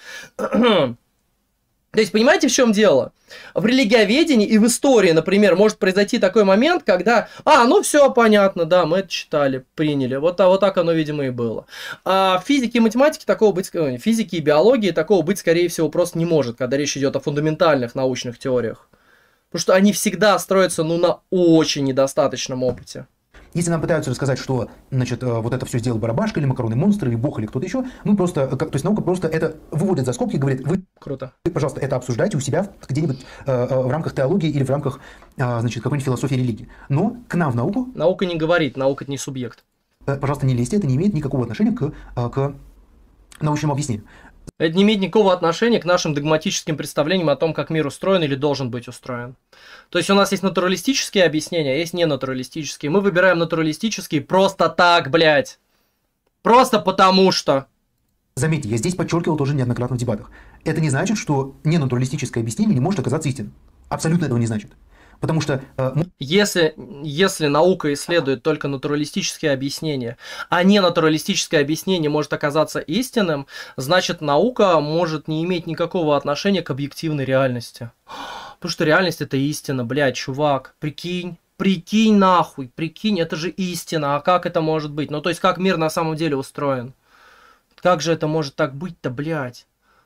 То есть, понимаете, в чем дело? В религиоведении и в истории, например, может произойти такой момент, когда, а, ну все понятно, да, мы это читали, приняли, вот, а, вот так оно, видимо, и было. А в физике и математике такого быть, в физике и биологии такого быть, скорее всего, просто не может, когда речь идет о фундаментальных научных теориях. Потому что они всегда строятся, ну, на очень недостаточном опыте. Если нам пытаются рассказать, что, значит, вот это все сделал Барабашка, или Макаронный монстр, или Бог, или кто-то еще, мы просто, как, то есть наука просто это выводит за скобки и говорит, вы, Круто. вы, пожалуйста, это обсуждайте у себя где-нибудь э, в рамках теологии или в рамках, э, значит, какой-нибудь философии религии. Но к нам в науку... Наука не говорит, наука это не субъект. Э, пожалуйста, не лезьте, это не имеет никакого отношения к, э, к научному объяснению. Это не имеет никакого отношения к нашим догматическим представлениям о том, как мир устроен или должен быть устроен. То есть у нас есть натуралистические объяснения, а есть ненатуралистические. Мы выбираем натуралистические просто так, блядь. Просто потому что. Заметьте, я здесь подчеркивал тоже неоднократно в дебатах. Это не значит, что ненатуралистическое объяснение не может оказаться истинным. Абсолютно этого не значит. Потому что... Э, мы... если, если наука исследует только натуралистические объяснения, а не натуралистическое объяснение может оказаться истинным, значит наука может не иметь никакого отношения к объективной реальности. Потому что реальность это истина, блядь, чувак, прикинь. Прикинь нахуй, прикинь, это же истина, а как это может быть? Ну то есть как мир на самом деле устроен? Как же это может так быть-то, блядь?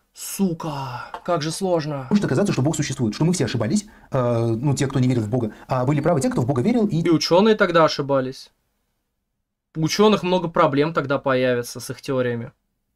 Сука, как же сложно. Может оказаться, что Бог существует, что мы все ошибались, э, ну, те, кто не верил в Бога, а были правы те, кто в Бога верил. И, и ученые тогда ошибались. У ученых много проблем тогда появится с их теориями.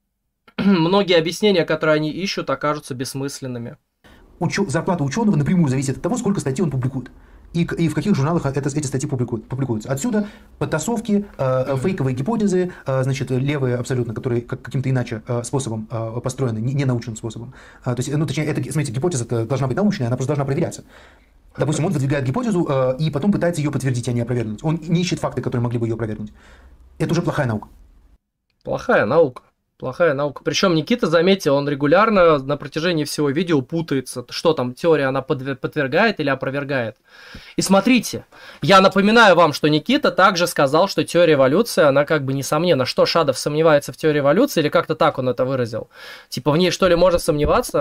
Многие объяснения, которые они ищут, окажутся бессмысленными. Учё... Зарплата ученого напрямую зависит от того, сколько статей он публикует. И, и в каких журналах это, эти статьи публикуют, публикуются. Отсюда подтасовки, э, фейковые гипотезы, э, значит, левые абсолютно, которые как, каким-то иначе э, способом э, построены, не, не научным способом. А, то есть, ну, точнее, это, смотрите, гипотеза должна быть научная, она просто должна проверяться. Допустим, он выдвигает гипотезу э, и потом пытается ее подтвердить, а не опровергнуть. Он не ищет факты, которые могли бы ее опровергнуть. Это уже плохая наука. Плохая наука. Плохая наука. Причем Никита, заметьте, он регулярно на протяжении всего видео путается. Что там, теория она подвергает или опровергает. И смотрите, я напоминаю вам, что Никита также сказал, что теория эволюции, она как бы несомненно. Что, Шадов сомневается в теории эволюции или как-то так он это выразил? Типа в ней что ли можно сомневаться?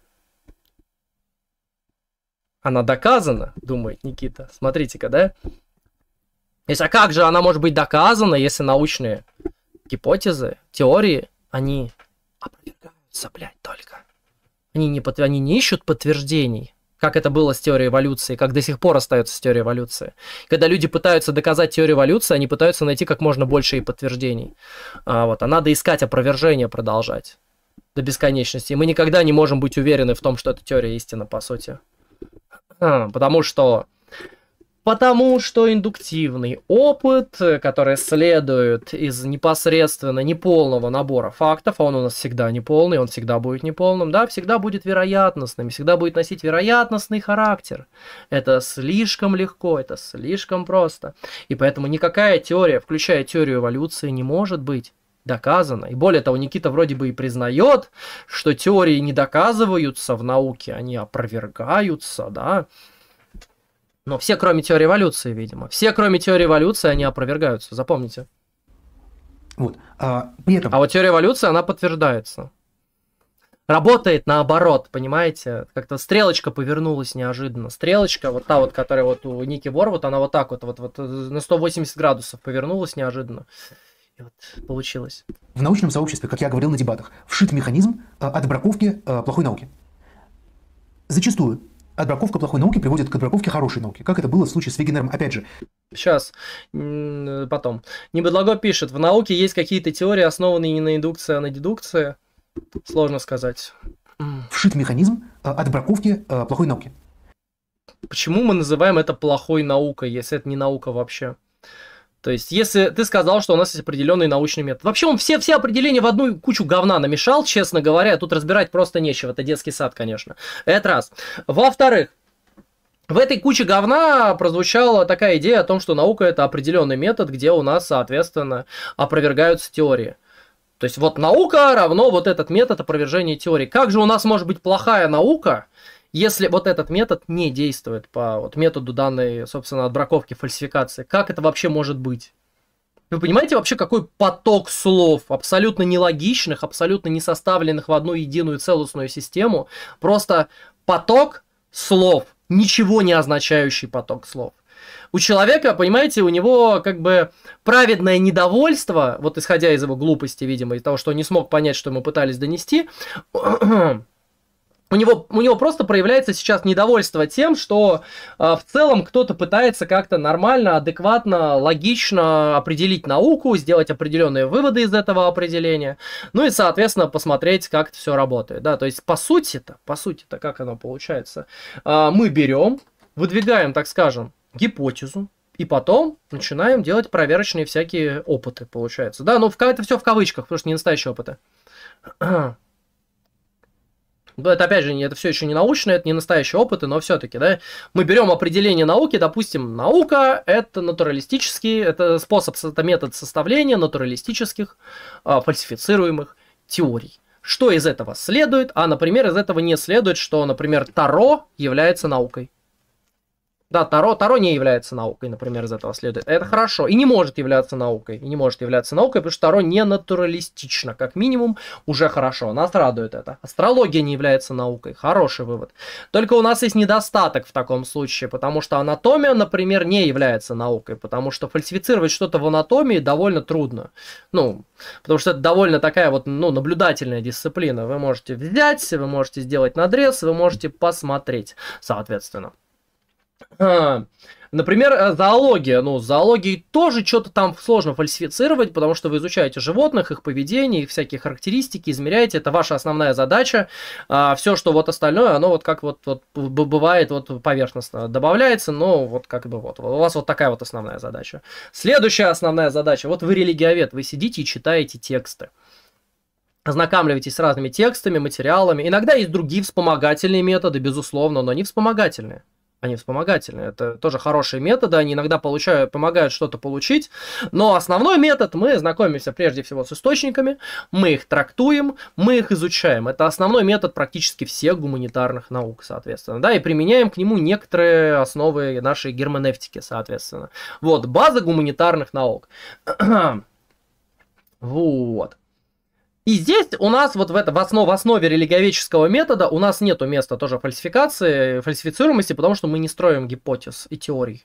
Она доказана, думает Никита. Смотрите-ка, да? Если, а как же она может быть доказана, если научные гипотезы, теории, они опровергаются, блядь, только. Они не, под... они не ищут подтверждений, как это было с теорией эволюции, как до сих пор остается с теорией эволюции. Когда люди пытаются доказать теорию эволюции, они пытаются найти как можно больше и подтверждений. А, вот, а надо искать опровержение, продолжать до бесконечности. И мы никогда не можем быть уверены в том, что эта теория истина, по сути. А, потому что... Потому что индуктивный опыт, который следует из непосредственно неполного набора фактов, а он у нас всегда неполный, он всегда будет неполным, да, всегда будет вероятностным, всегда будет носить вероятностный характер. Это слишком легко, это слишком просто. И поэтому никакая теория, включая теорию эволюции, не может быть доказана. И более того, Никита вроде бы и признает, что теории не доказываются в науке, они опровергаются, да. Но все, кроме теории эволюции, видимо. Все, кроме теории эволюции, они опровергаются. Запомните. Вот. А, при этом... а вот теория эволюции, она подтверждается. Работает наоборот, понимаете? Как-то стрелочка повернулась неожиданно. Стрелочка, вот та вот, которая вот у Ники Вор, вот она вот так вот, вот, вот на сто восемьдесят градусов повернулась неожиданно. И вот получилось. В научном сообществе, как я говорил на дебатах, вшит механизм отбраковки плохой науки. Зачастую отбраковка плохой науки приводит к отбраковке хорошей науки, как это было в случае с Вегенером, опять же. Сейчас, потом. Небодлаго пишет, в науке есть какие-то теории, основанные не на индукции, а на дедукции. Сложно сказать. Вшит механизм отбраковки плохой науки. Почему мы называем это плохой наукой, если это не наука вообще? То есть, если ты сказал, что у нас есть определенный научный метод. Вообще, он все, все определения в одну кучу говна намешал, честно говоря. Тут разбирать просто нечего. Это детский сад, конечно. Это раз. Во-вторых, в этой куче говна прозвучала такая идея о том, что наука – это определенный метод, где у нас, соответственно, опровергаются теории. То есть, вот наука равно вот этот метод опровержения теории. Как же у нас может быть плохая наука, если вот этот метод не действует по вот методу данной, собственно, отбраковки, фальсификации? Как это вообще может быть? Вы понимаете вообще, какой поток слов, абсолютно нелогичных, абсолютно не составленных в одну единую целостную систему? Просто поток слов, ничего не означающий поток слов. У человека, понимаете, у него как бы праведное недовольство, вот исходя из его глупости, видимо, из того, что он не смог понять, что ему пытались донести, у него, у него просто проявляется сейчас недовольство тем, что э, в целом кто-то пытается как-то нормально, адекватно, логично определить науку, сделать определенные выводы из этого определения, ну и, соответственно, посмотреть, как это все работает. Да? То есть, по сути-то, по сути-то, как оно получается, э, мы берем, выдвигаем, так скажем, гипотезу, и потом начинаем делать проверочные всякие опыты, получается. Да, ну это все в кавычках, потому что не настоящие опыты. Это, опять же, это все еще не научно, это не настоящие опыты, но все-таки, да, мы берем определение науки, допустим, наука – это натуралистический, это способ, это метод составления натуралистических, а, фальсифицируемых теорий. Что из этого следует? А, например, из этого не следует, что, например, Таро является наукой. Да, Таро, Таро не является наукой, например, из этого следует. Это хорошо. И не может являться наукой. И не может являться наукой, потому что Таро не натуралистично. Как минимум, уже хорошо. Нас радует это. Астрология не является наукой. Хороший вывод. Только у нас есть недостаток в таком случае, потому что анатомия, например, не является наукой. Потому что фальсифицировать что-то в анатомии довольно трудно. Ну, потому что это довольно такая вот, ну, наблюдательная дисциплина. Вы можете взять, вы можете сделать надрез, вы можете посмотреть, соответственно. Например, зоология. Ну, зоологии тоже что-то там сложно фальсифицировать, потому что вы изучаете животных, их поведение, их всякие характеристики, измеряете. Это ваша основная задача. А все, что вот остальное, оно вот как вот, вот бывает вот поверхностно добавляется, но вот как бы вот. У вас вот такая вот основная задача. Следующая основная задача. Вот вы религиовед, вы сидите и читаете тексты. Ознакомливайтесь с разными текстами, материалами. Иногда есть другие вспомогательные методы, безусловно, но не вспомогательные. Они вспомогательные. Это тоже хорошие методы. Они иногда получают, помогают что-то получить. Но основной метод, мы знакомимся прежде всего с источниками, мы их трактуем, мы их изучаем. Это основной метод практически всех гуманитарных наук, соответственно. Да, и применяем к нему некоторые основы нашей герменевтики, соответственно. Вот, база гуманитарных наук. Вот. И здесь у нас вот в, это, в, основ, в основе религиоведческого метода у нас нету места тоже фальсификации, фальсифицируемости, потому что мы не строим гипотез и теорий.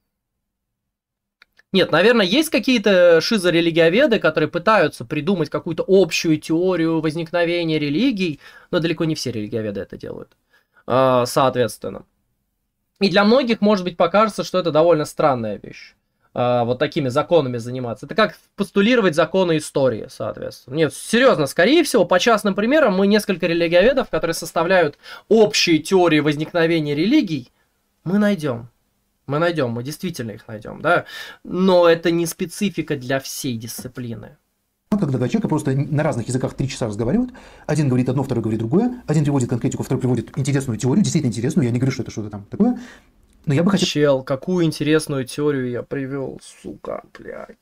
Нет, наверное, есть какие-то шизорелигиоведы, которые пытаются придумать какую-то общую теорию возникновения религий, но далеко не все религиоведы это делают, соответственно. И для многих, может быть, покажется, что это довольно странная вещь. Вот такими законами заниматься. Это как постулировать законы истории, соответственно. Нет, серьезно, скорее всего, по частным примерам мы несколько религиоведов, которые составляют общие теории возникновения религий, мы найдем. Мы найдем, мы действительно их найдем, да. Но это не специфика для всей дисциплины. Когда два человека просто на разных языках три часа разговаривают, один говорит одно, второй говорит другое, один приводит конкретику, второй приводит интересную теорию, действительно интересную, я не говорю, что это что-то там такое. Но я бы хотел... Чел, какую интересную теорию я привел, сука, блядь.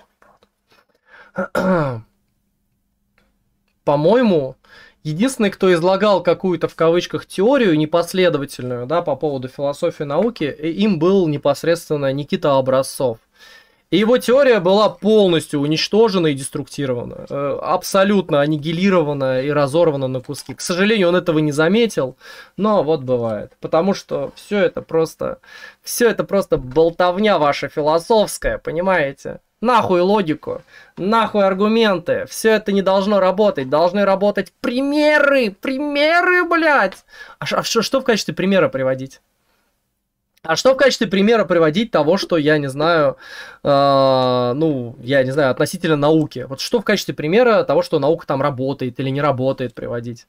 По-моему, единственный, кто излагал какую-то в кавычках теорию непоследовательную, да, по поводу философии науки, им был непосредственно Никита Образцов. И его теория была полностью уничтожена и деструктирована. Абсолютно аннигилирована и разорвана на куски. К сожалению, он этого не заметил, но вот бывает. Потому что все это просто... Все это просто болтовня ваша философская, понимаете? Нахуй логику, нахуй аргументы. Все это не должно работать. Должны работать примеры. Примеры, блядь! А, ш- а что, что в качестве примера приводить? А что в качестве примера приводить того, что я не знаю, э, ну, я не знаю, относительно науки? Вот что в качестве примера того, что наука там работает или не работает, приводить?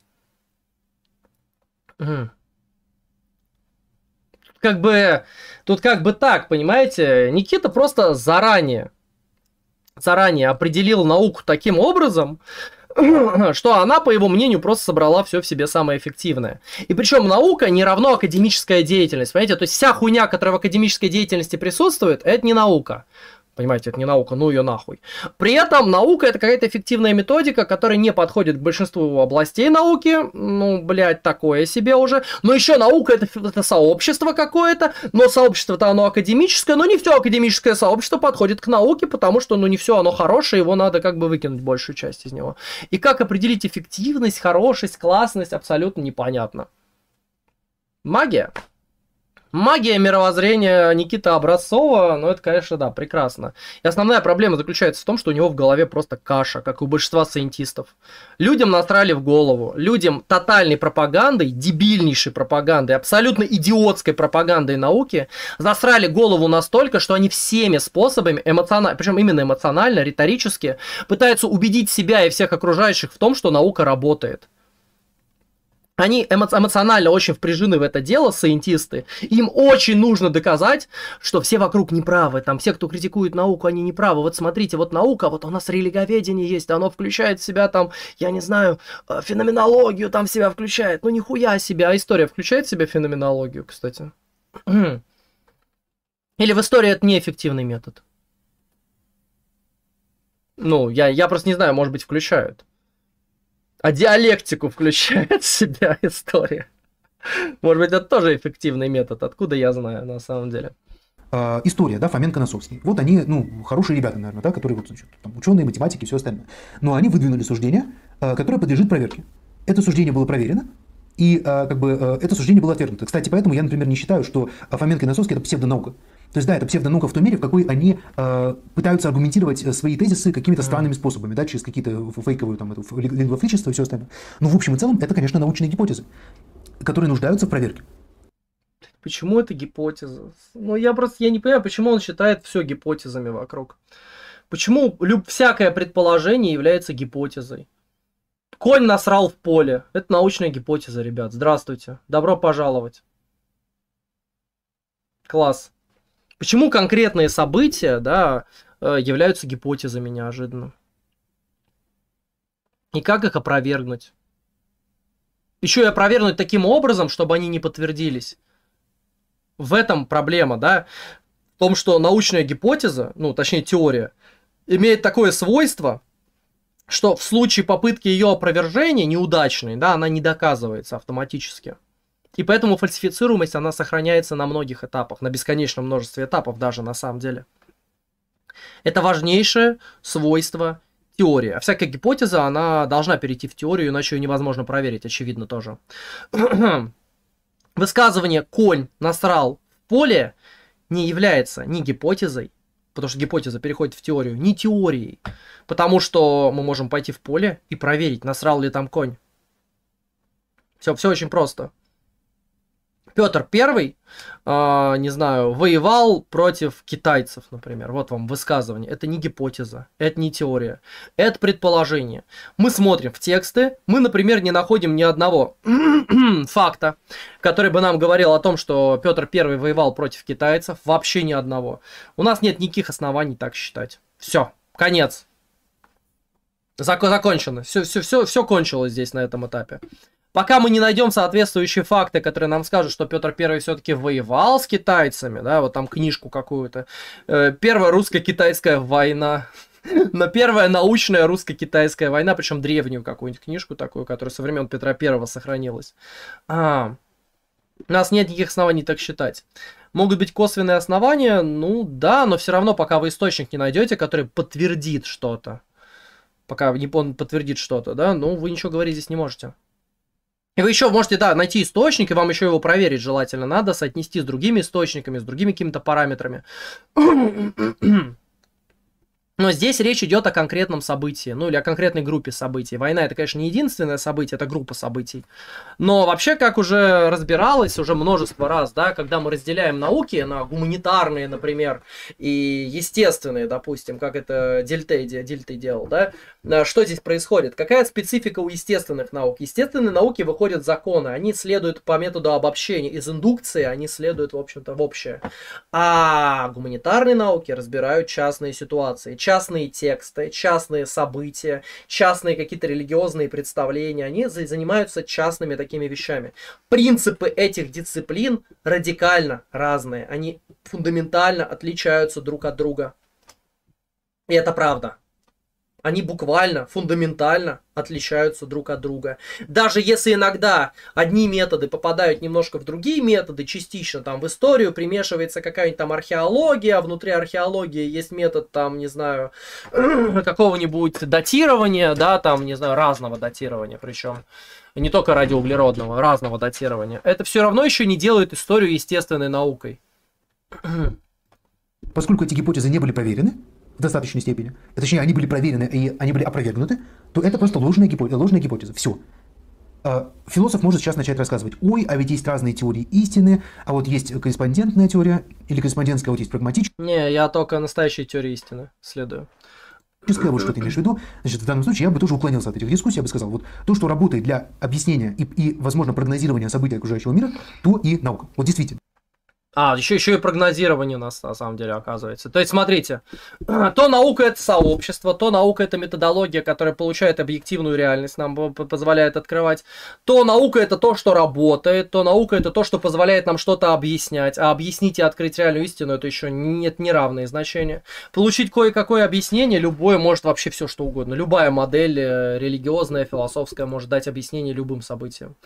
Угу. Как бы, тут как бы так, понимаете, Никита просто заранее, заранее определил науку таким образом, что она, по его мнению, просто собрала все в себе самое эффективное. И причем наука не равно академическая деятельность, понимаете? То есть вся хуйня, которая в академической деятельности присутствует, это не наука. Понимаете, это не наука, ну ее нахуй. При этом наука — это какая-то эффективная методика, которая не подходит к большинству областей науки. Ну, блядь, такое себе уже. Но еще наука — это, это сообщество какое-то. Но сообщество-то оно академическое, но не все академическое сообщество подходит к науке, потому что, ну, не все оно хорошее, его надо как бы выкинуть большую часть из него. И как определить эффективность, хорошесть, классность, абсолютно непонятно. Магия. Магия мировоззрения Никиты Образцова, ну это, конечно, да, прекрасно. И основная проблема заключается в том, что у него в голове просто каша, как у большинства сcientistов. Людям насрали в голову, людям тотальной пропагандой, дебильнейшей пропагандой, абсолютно идиотской пропагандой науки засрали голову настолько, что они всеми способами, эмоционально, причем именно эмоционально, риторически, пытаются убедить себя и всех окружающих в том, что наука работает. Они эмо- эмоционально очень впряжены в это дело, сcientисты. Им очень нужно доказать, что все вокруг неправы. Там все, кто критикует науку, они неправы. Вот смотрите, вот наука, вот у нас религоведение есть, оно включает в себя там, я не знаю, феноменологию там в себя включает. Ну нихуя себе. А история включает в себя феноменологию, кстати? Или в истории это неэффективный метод? Ну, я, я просто не знаю, может быть, включают. А диалектику включает в себя история. Может быть, это тоже эффективный метод. Откуда я знаю, на самом деле. Э, история, да, Фоменко-Носовский. Вот они, ну, хорошие ребята, наверное, да, которые вот, значит, там, ученые, математики и все остальное. Но они выдвинули суждение, э, которое подлежит проверке. Это суждение было проверено, и э, как бы э, это суждение было отвергнуто. Кстати, поэтому я, например, не считаю, что Фоменко и Носовский — это псевдонаука. То есть, да, это псевдонаука в той мере, в какой они э, пытаются аргументировать свои тезисы какими-то mm. странными способами, да, через какие-то фейковые там, лингвофличества и все остальное. Но в общем и целом это, конечно, научные гипотезы, которые нуждаются в проверке. Почему это гипотеза? Ну, я просто я не понимаю, почему он считает все гипотезами вокруг. Почему люб, всякое предположение является гипотезой? Конь насрал в поле. Это научная гипотеза, ребят. Здравствуйте. Добро пожаловать. Класс. Почему конкретные события, да, являются гипотезами неожиданно? И как их опровергнуть? Еще и опровергнуть таким образом, чтобы они не подтвердились. В этом проблема, да, в том, что научная гипотеза, ну, точнее теория, имеет такое свойство, что в случае попытки ее опровержения неудачной, да, она не доказывается автоматически. И поэтому фальсифицируемость, она сохраняется на многих этапах, на бесконечном множестве этапов даже на самом деле. Это важнейшее свойство теории. А всякая гипотеза, она должна перейти в теорию, иначе ее невозможно проверить, очевидно тоже. Высказывание «конь насрал в поле» не является ни гипотезой, потому что гипотеза переходит в теорию, ни теорией. Потому что мы можем пойти в поле и проверить, насрал ли там конь. Все, все очень просто. Петр Первый, э, не знаю, воевал против китайцев, например. Вот вам высказывание. Это не гипотеза, это не теория, это предположение. Мы смотрим в тексты, мы, например, не находим ни одного факта, который бы нам говорил о том, что Петр Первый воевал против китайцев. Вообще ни одного. У нас нет никаких оснований так считать. Все, конец. Зак- закончено. Все, все, все, все кончилось здесь на этом этапе. Пока мы не найдем соответствующие факты, которые нам скажут, что Петр Первый все-таки воевал с китайцами, да, вот там книжку какую-то. Первая русско-китайская война. Но первая научная русско-китайская война, причем древнюю какую-нибудь книжку такую, которая со времен Петра Первого сохранилась. А, у нас нет никаких оснований так считать. Могут быть косвенные основания, ну да, но все равно, пока вы источник не найдете, который подтвердит что-то, пока не он подтвердит что-то, да, ну вы ничего говорить здесь не можете. И вы еще можете, да, найти источник, и вам еще его проверить желательно надо, соотнести с другими источниками, с другими какими-то параметрами. Но здесь речь идет о конкретном событии, ну или о конкретной группе событий. Война — это, конечно, не единственное событие, это группа событий. Но вообще, как уже разбиралось уже множество раз, да, когда мы разделяем науки на гуманитарные, например, и естественные, допустим, как это Дельтей, Дельтей делал, да, что здесь происходит? Какая специфика у естественных наук? Естественные науки выходят законы, они следуют по методу обобщения. Из индукции они следуют, в общем-то, в общее. А гуманитарные науки разбирают частные ситуации, частные тексты, частные события, частные какие-то религиозные представления. Они занимаются частными такими вещами. Принципы этих дисциплин радикально разные. Они фундаментально отличаются друг от друга. И это правда. Они буквально, фундаментально отличаются друг от друга. Даже если иногда одни методы попадают немножко в другие методы, частично там в историю примешивается какая-нибудь там археология, а внутри археологии есть метод там, не знаю, какого-нибудь датирования, да, там, не знаю, разного датирования, причем не только радиоуглеродного, разного датирования. Это все равно еще не делает историю естественной наукой. Поскольку эти гипотезы не были проверены в достаточной степени, точнее, они были проверены и они были опровергнуты, то это просто ложная гипотеза. Ложная гипотеза. Все. Философ может сейчас начать рассказывать: ой, а ведь есть разные теории истины, а вот есть корреспондентная теория, или корреспондентская, вот есть прагматическая. Не, я только настоящей теории истины следую. Вот что ты имеешь в виду. Значит, в данном случае я бы тоже уклонился от этих дискуссий, я бы сказал, вот то, что работает для объяснения и, и возможно, прогнозирования событий окружающего мира, то и наука. Вот действительно. А, еще, еще и прогнозирование у нас на самом деле оказывается. То есть, смотрите, то наука — это сообщество, то наука — это методология, которая получает объективную реальность, нам позволяет открывать. То наука — это то, что работает, то наука — это то, что позволяет нам что-то объяснять. А объяснить и открыть реальную истину — это еще нет неравные значения. Получить кое-какое объяснение, любое может вообще все что угодно. Любая модель религиозная, философская может дать объяснение любым событиям.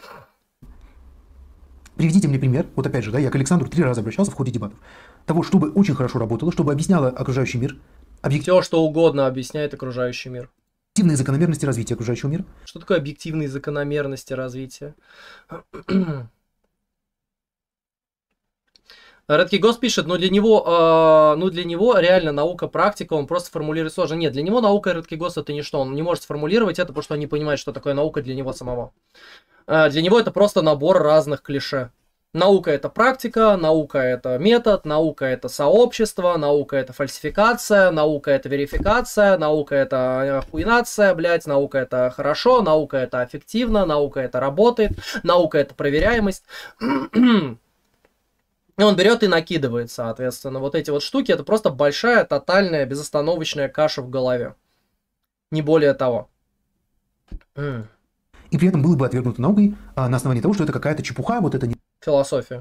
Приведите мне пример, вот опять же, да, я к Александру три раза обращался в ходе дебатов, того, чтобы очень хорошо работало, чтобы объясняло окружающий мир, объектив... все, что угодно объясняет окружающий мир. Объективные закономерности развития окружающего мира. Что такое объективные закономерности развития? Редкий Гос пишет, но для него, э, ну для него реально наука, практика, он просто формулирует сложно. Нет, для него наука, Редкий Гос, это ничто, он не может сформулировать это, потому что он не понимает, что такое наука для него самого. Для него это просто набор разных клише. Наука — это практика, наука — это метод, наука — это сообщество, наука — это фальсификация, наука — это верификация, наука — это хуинация, блядь, наука — это хорошо, наука — это эффективно, наука — это работает, наука — это проверяемость. И он берет и накидывает, соответственно, вот эти вот штуки. Это просто большая, тотальная, безостановочная каша в голове. Не более того. И при этом было бы отвергнуто наукой а, на основании того, что это какая-то чепуха, вот это не... Философия.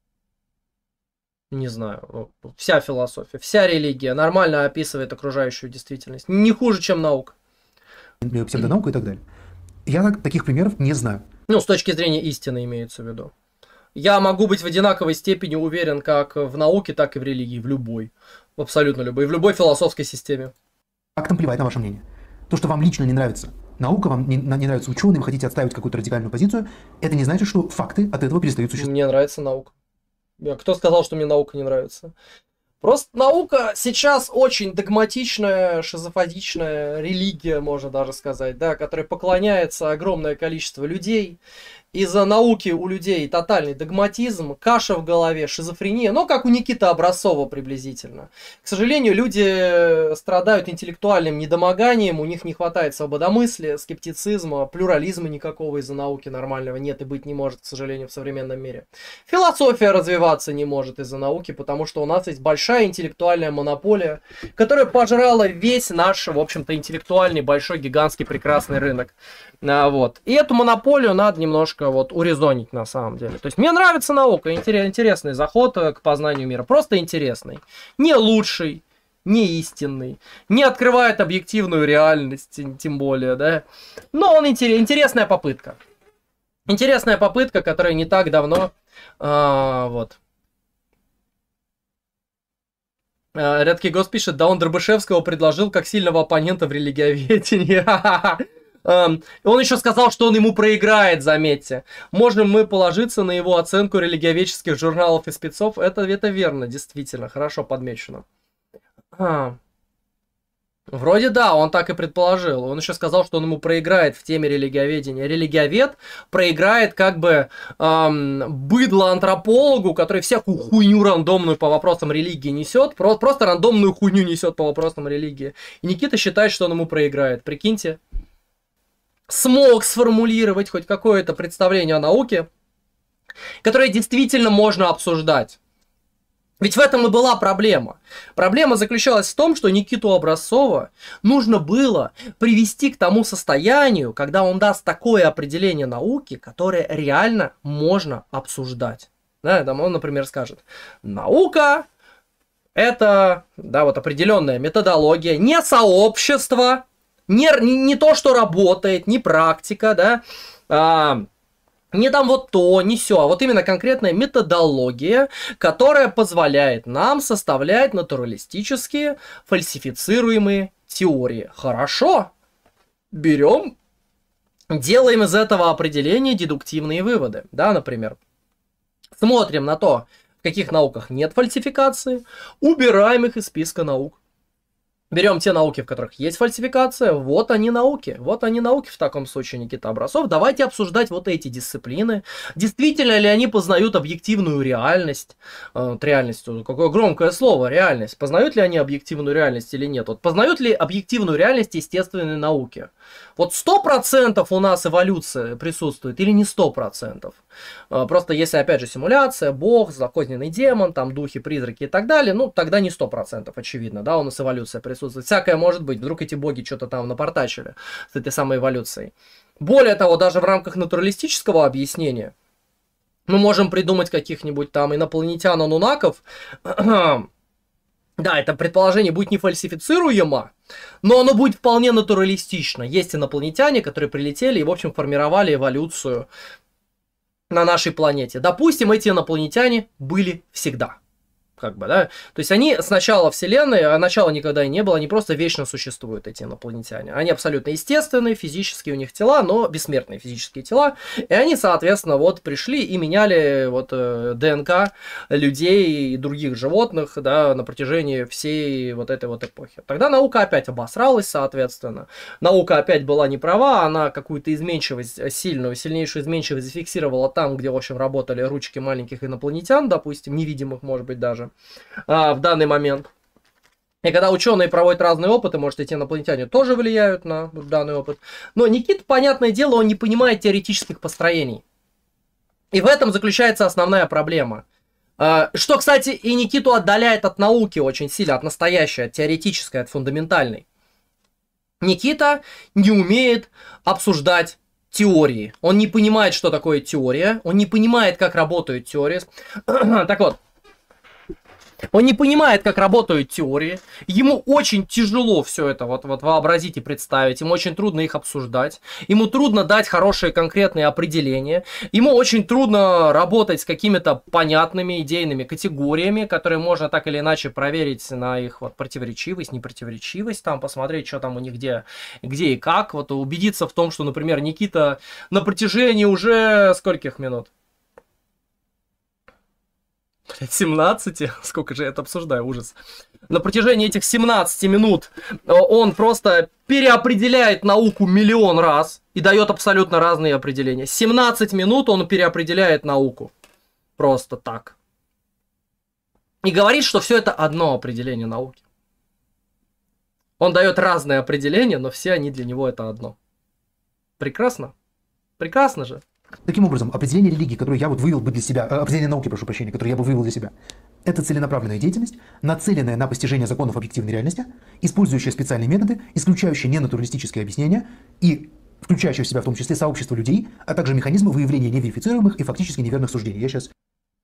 Не знаю. Вся философия, вся религия нормально описывает окружающую действительность. Не хуже, чем наука. Псевдонаука и так далее. Я таких примеров не знаю. Ну, с точки зрения истины имеется в виду. Я могу быть в одинаковой степени уверен как в науке, так и в религии. В любой. В абсолютно любой. В любой философской системе. Как там плевать на ваше мнение? То, что вам лично не нравится наука, вам не, не нравятся ученые, вы хотите отстаивать какую-то радикальную позицию, это не значит, что факты от этого перестают существовать. Мне нравится наука. Кто сказал, что мне наука не нравится? Просто наука сейчас очень догматичная, шизофоничная религия, можно даже сказать, да, которой поклоняется огромное количество людей. Из-за науки у людей тотальный догматизм, каша в голове, шизофрения, ну, как у Никиты Образцова приблизительно. К сожалению, люди страдают интеллектуальным недомоганием, у них не хватает свободомыслия, скептицизма, плюрализма никакого из-за науки нормального нет и быть не может, к сожалению, в современном мире. Философия развиваться не может из-за науки, потому что у нас есть большая интеллектуальная монополия, которая пожрала весь наш, в общем-то, интеллектуальный, большой, гигантский, прекрасный рынок. А, вот. И эту монополию надо немножко вот урезонить на самом деле. То есть мне нравится наука, интересный заход к познанию мира, просто интересный. Не лучший, не истинный, не открывает объективную реальность, тем более, да. Но он интерес, интересная попытка. Интересная попытка, которая не так давно, а, вот, Редкий Гос пишет, да он Дробышевского предложил как сильного оппонента в религиоведении. Он еще сказал, что он ему проиграет, заметьте. Можем мы положиться на его оценку религиоведческих журналов и спецов? Это, это верно, действительно, хорошо подмечено. А. Вроде да, он так и предположил. Он еще сказал, что он ему проиграет в теме религиоведения. Религиовед проиграет как бы эм, быдло-антропологу, который всякую хуйню рандомную по вопросам религии несет. Просто, просто рандомную хуйню несет по вопросам религии. И Никита считает, что он ему проиграет. Прикиньте. Смог сформулировать хоть какое-то представление о науке, которое действительно можно обсуждать. Ведь в этом и была проблема. Проблема заключалась в том, что Никиту Образцова нужно было привести к тому состоянию, когда он даст такое определение науки, которое реально можно обсуждать. Да, там он, например, скажет, наука это, да, вот определенная методология, не сообщество, не, не, не то, что работает, не практика, да, а, не там вот то, не сё, а вот именно конкретная методология, которая позволяет нам составлять натуралистические фальсифицируемые теории. Хорошо, берем, делаем из этого определения дедуктивные выводы, да, например. Смотрим на то, в каких науках нет фальсификации, убираем их из списка наук. Берем те науки, в которых есть фальсификация, вот они науки. Вот они науки в таком случае, Никита Образцов. Давайте обсуждать вот эти дисциплины. Действительно ли они познают объективную реальность? Вот реальность, какое громкое слово, реальность. Познают ли они объективную реальность или нет? Вот познают ли объективную реальность естественной науки? Вот сто процентов у нас эволюция присутствует или не сто процентов? Просто если, опять же, симуляция, бог, злокозненный демон, там духи, призраки и так далее, ну, тогда не сто процентов, очевидно, да, у нас эволюция присутствует. Всякое может быть, вдруг эти боги что-то там напортачили с этой самой эволюцией. Более того, даже в рамках натуралистического объяснения мы можем придумать каких-нибудь там инопланетян-анунаков. Да, это предположение будет не фальсифицируемо, но оно будет вполне натуралистично. Есть инопланетяне, которые прилетели и, в общем, формировали эволюцию на нашей планете. Допустим, эти инопланетяне были всегда. Как бы, да? То есть они с начала Вселенной, а начала никогда и не было, они просто вечно существуют, эти инопланетяне. Они абсолютно естественные, физические у них тела, но бессмертные физические тела. И они, соответственно, вот пришли и меняли вот ДНК людей и других животных, да, на протяжении всей вот этой вот эпохи. Тогда наука опять обосралась, соответственно. Наука опять была не права, она какую-то изменчивость, сильную, сильнейшую изменчивость зафиксировала там, где, в общем, работали ручки маленьких инопланетян, допустим, невидимых, может быть, даже. А, в данный момент. И когда ученые проводят разные опыты, может, эти инопланетяне тоже влияют на данный опыт. Но Никита, понятное дело, он не понимает теоретических построений. И в этом заключается основная проблема. А, что, кстати, и Никиту отдаляет от науки очень сильно, от настоящей, от теоретической, от фундаментальной. Никита не умеет обсуждать теории. Он не понимает, что такое теория. Он не понимает, как работают теории. Так вот. Он не понимает, как работают теории, ему очень тяжело все это вот, вот вообразить и представить, ему очень трудно их обсуждать, ему трудно дать хорошие конкретные определения, ему очень трудно работать с какими-то понятными идейными категориями, которые можно так или иначе проверить на их вот противоречивость, непротиворечивость, там посмотреть, что там у них где, где и как, вот убедиться в том, что, например, Никита на протяжении уже скольких минут? семнадцать, сколько же я это обсуждаю, ужас. На протяжении этих семнадцати минут он просто переопределяет науку миллион раз и дает абсолютно разные определения. семнадцать минут он переопределяет науку. Просто так. И говорит, что все это одно определение науки. Он дает разные определения, но все они для него это одно. Прекрасно? Прекрасно же. Таким образом, определение религии, которое я вот вывел бы для себя, э, определение науки, прошу прощения, которое я бы вывел для себя, это целенаправленная деятельность, нацеленная на постижение законов объективной реальности, использующая специальные методы, исключающие ненатуралистические объяснения и включающая в себя в том числе сообщество людей, а также механизмы выявления неверифицируемых и фактически неверных суждений. Я сейчас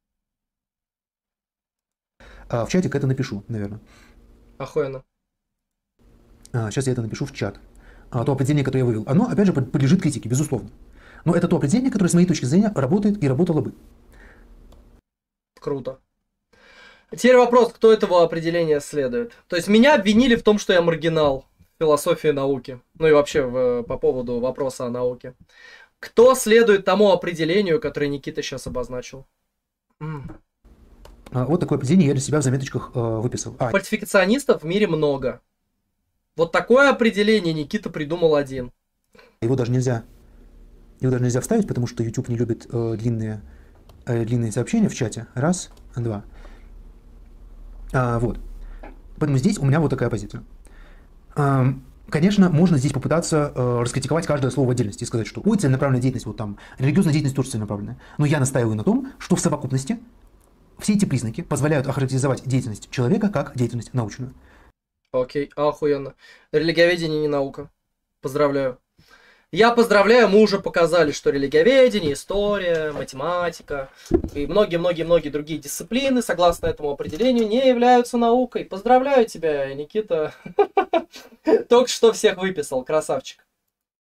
а, в чатик это напишу, наверное. Охуенно. А, сейчас я это напишу в чат. А, то определение, которое я вывел, оно, опять же, подлежит критике, безусловно. Но это то определение, которое, с моей точки зрения, работает и работало бы. Круто. Теперь вопрос, кто этого определения следует. То есть меня обвинили в том, что я маргинал в философии науки. Ну и вообще в, по поводу вопроса о науке. Кто следует тому определению, которое Никита сейчас обозначил? М. А, Вот такое определение я для себя в заметочках э, выписал. А, Фальсификационистов в мире много. Вот такое определение Никита придумал один. его даже нельзя, его даже нельзя вставить, потому что YouTube не любит э, длинные, э, длинные сообщения в чате. Раз, два. А, вот. Поэтому здесь у меня вот такая позиция. А, Конечно, можно здесь попытаться э, раскритиковать каждое слово в отдельности и сказать, что ой, целенаправленная деятельность, вот там, религиозная деятельность тоже целенаправленная. Но я настаиваю на том, что в совокупности все эти признаки позволяют охарактеризовать деятельность человека как деятельность научную. Окей, охуенно. Религиоведение не наука. Поздравляю. Я поздравляю, мы уже показали, что религиоведение, история, математика и многие-многие-многие другие дисциплины, согласно этому определению, не являются наукой. Поздравляю тебя, Никита. Только что всех выписал, красавчик.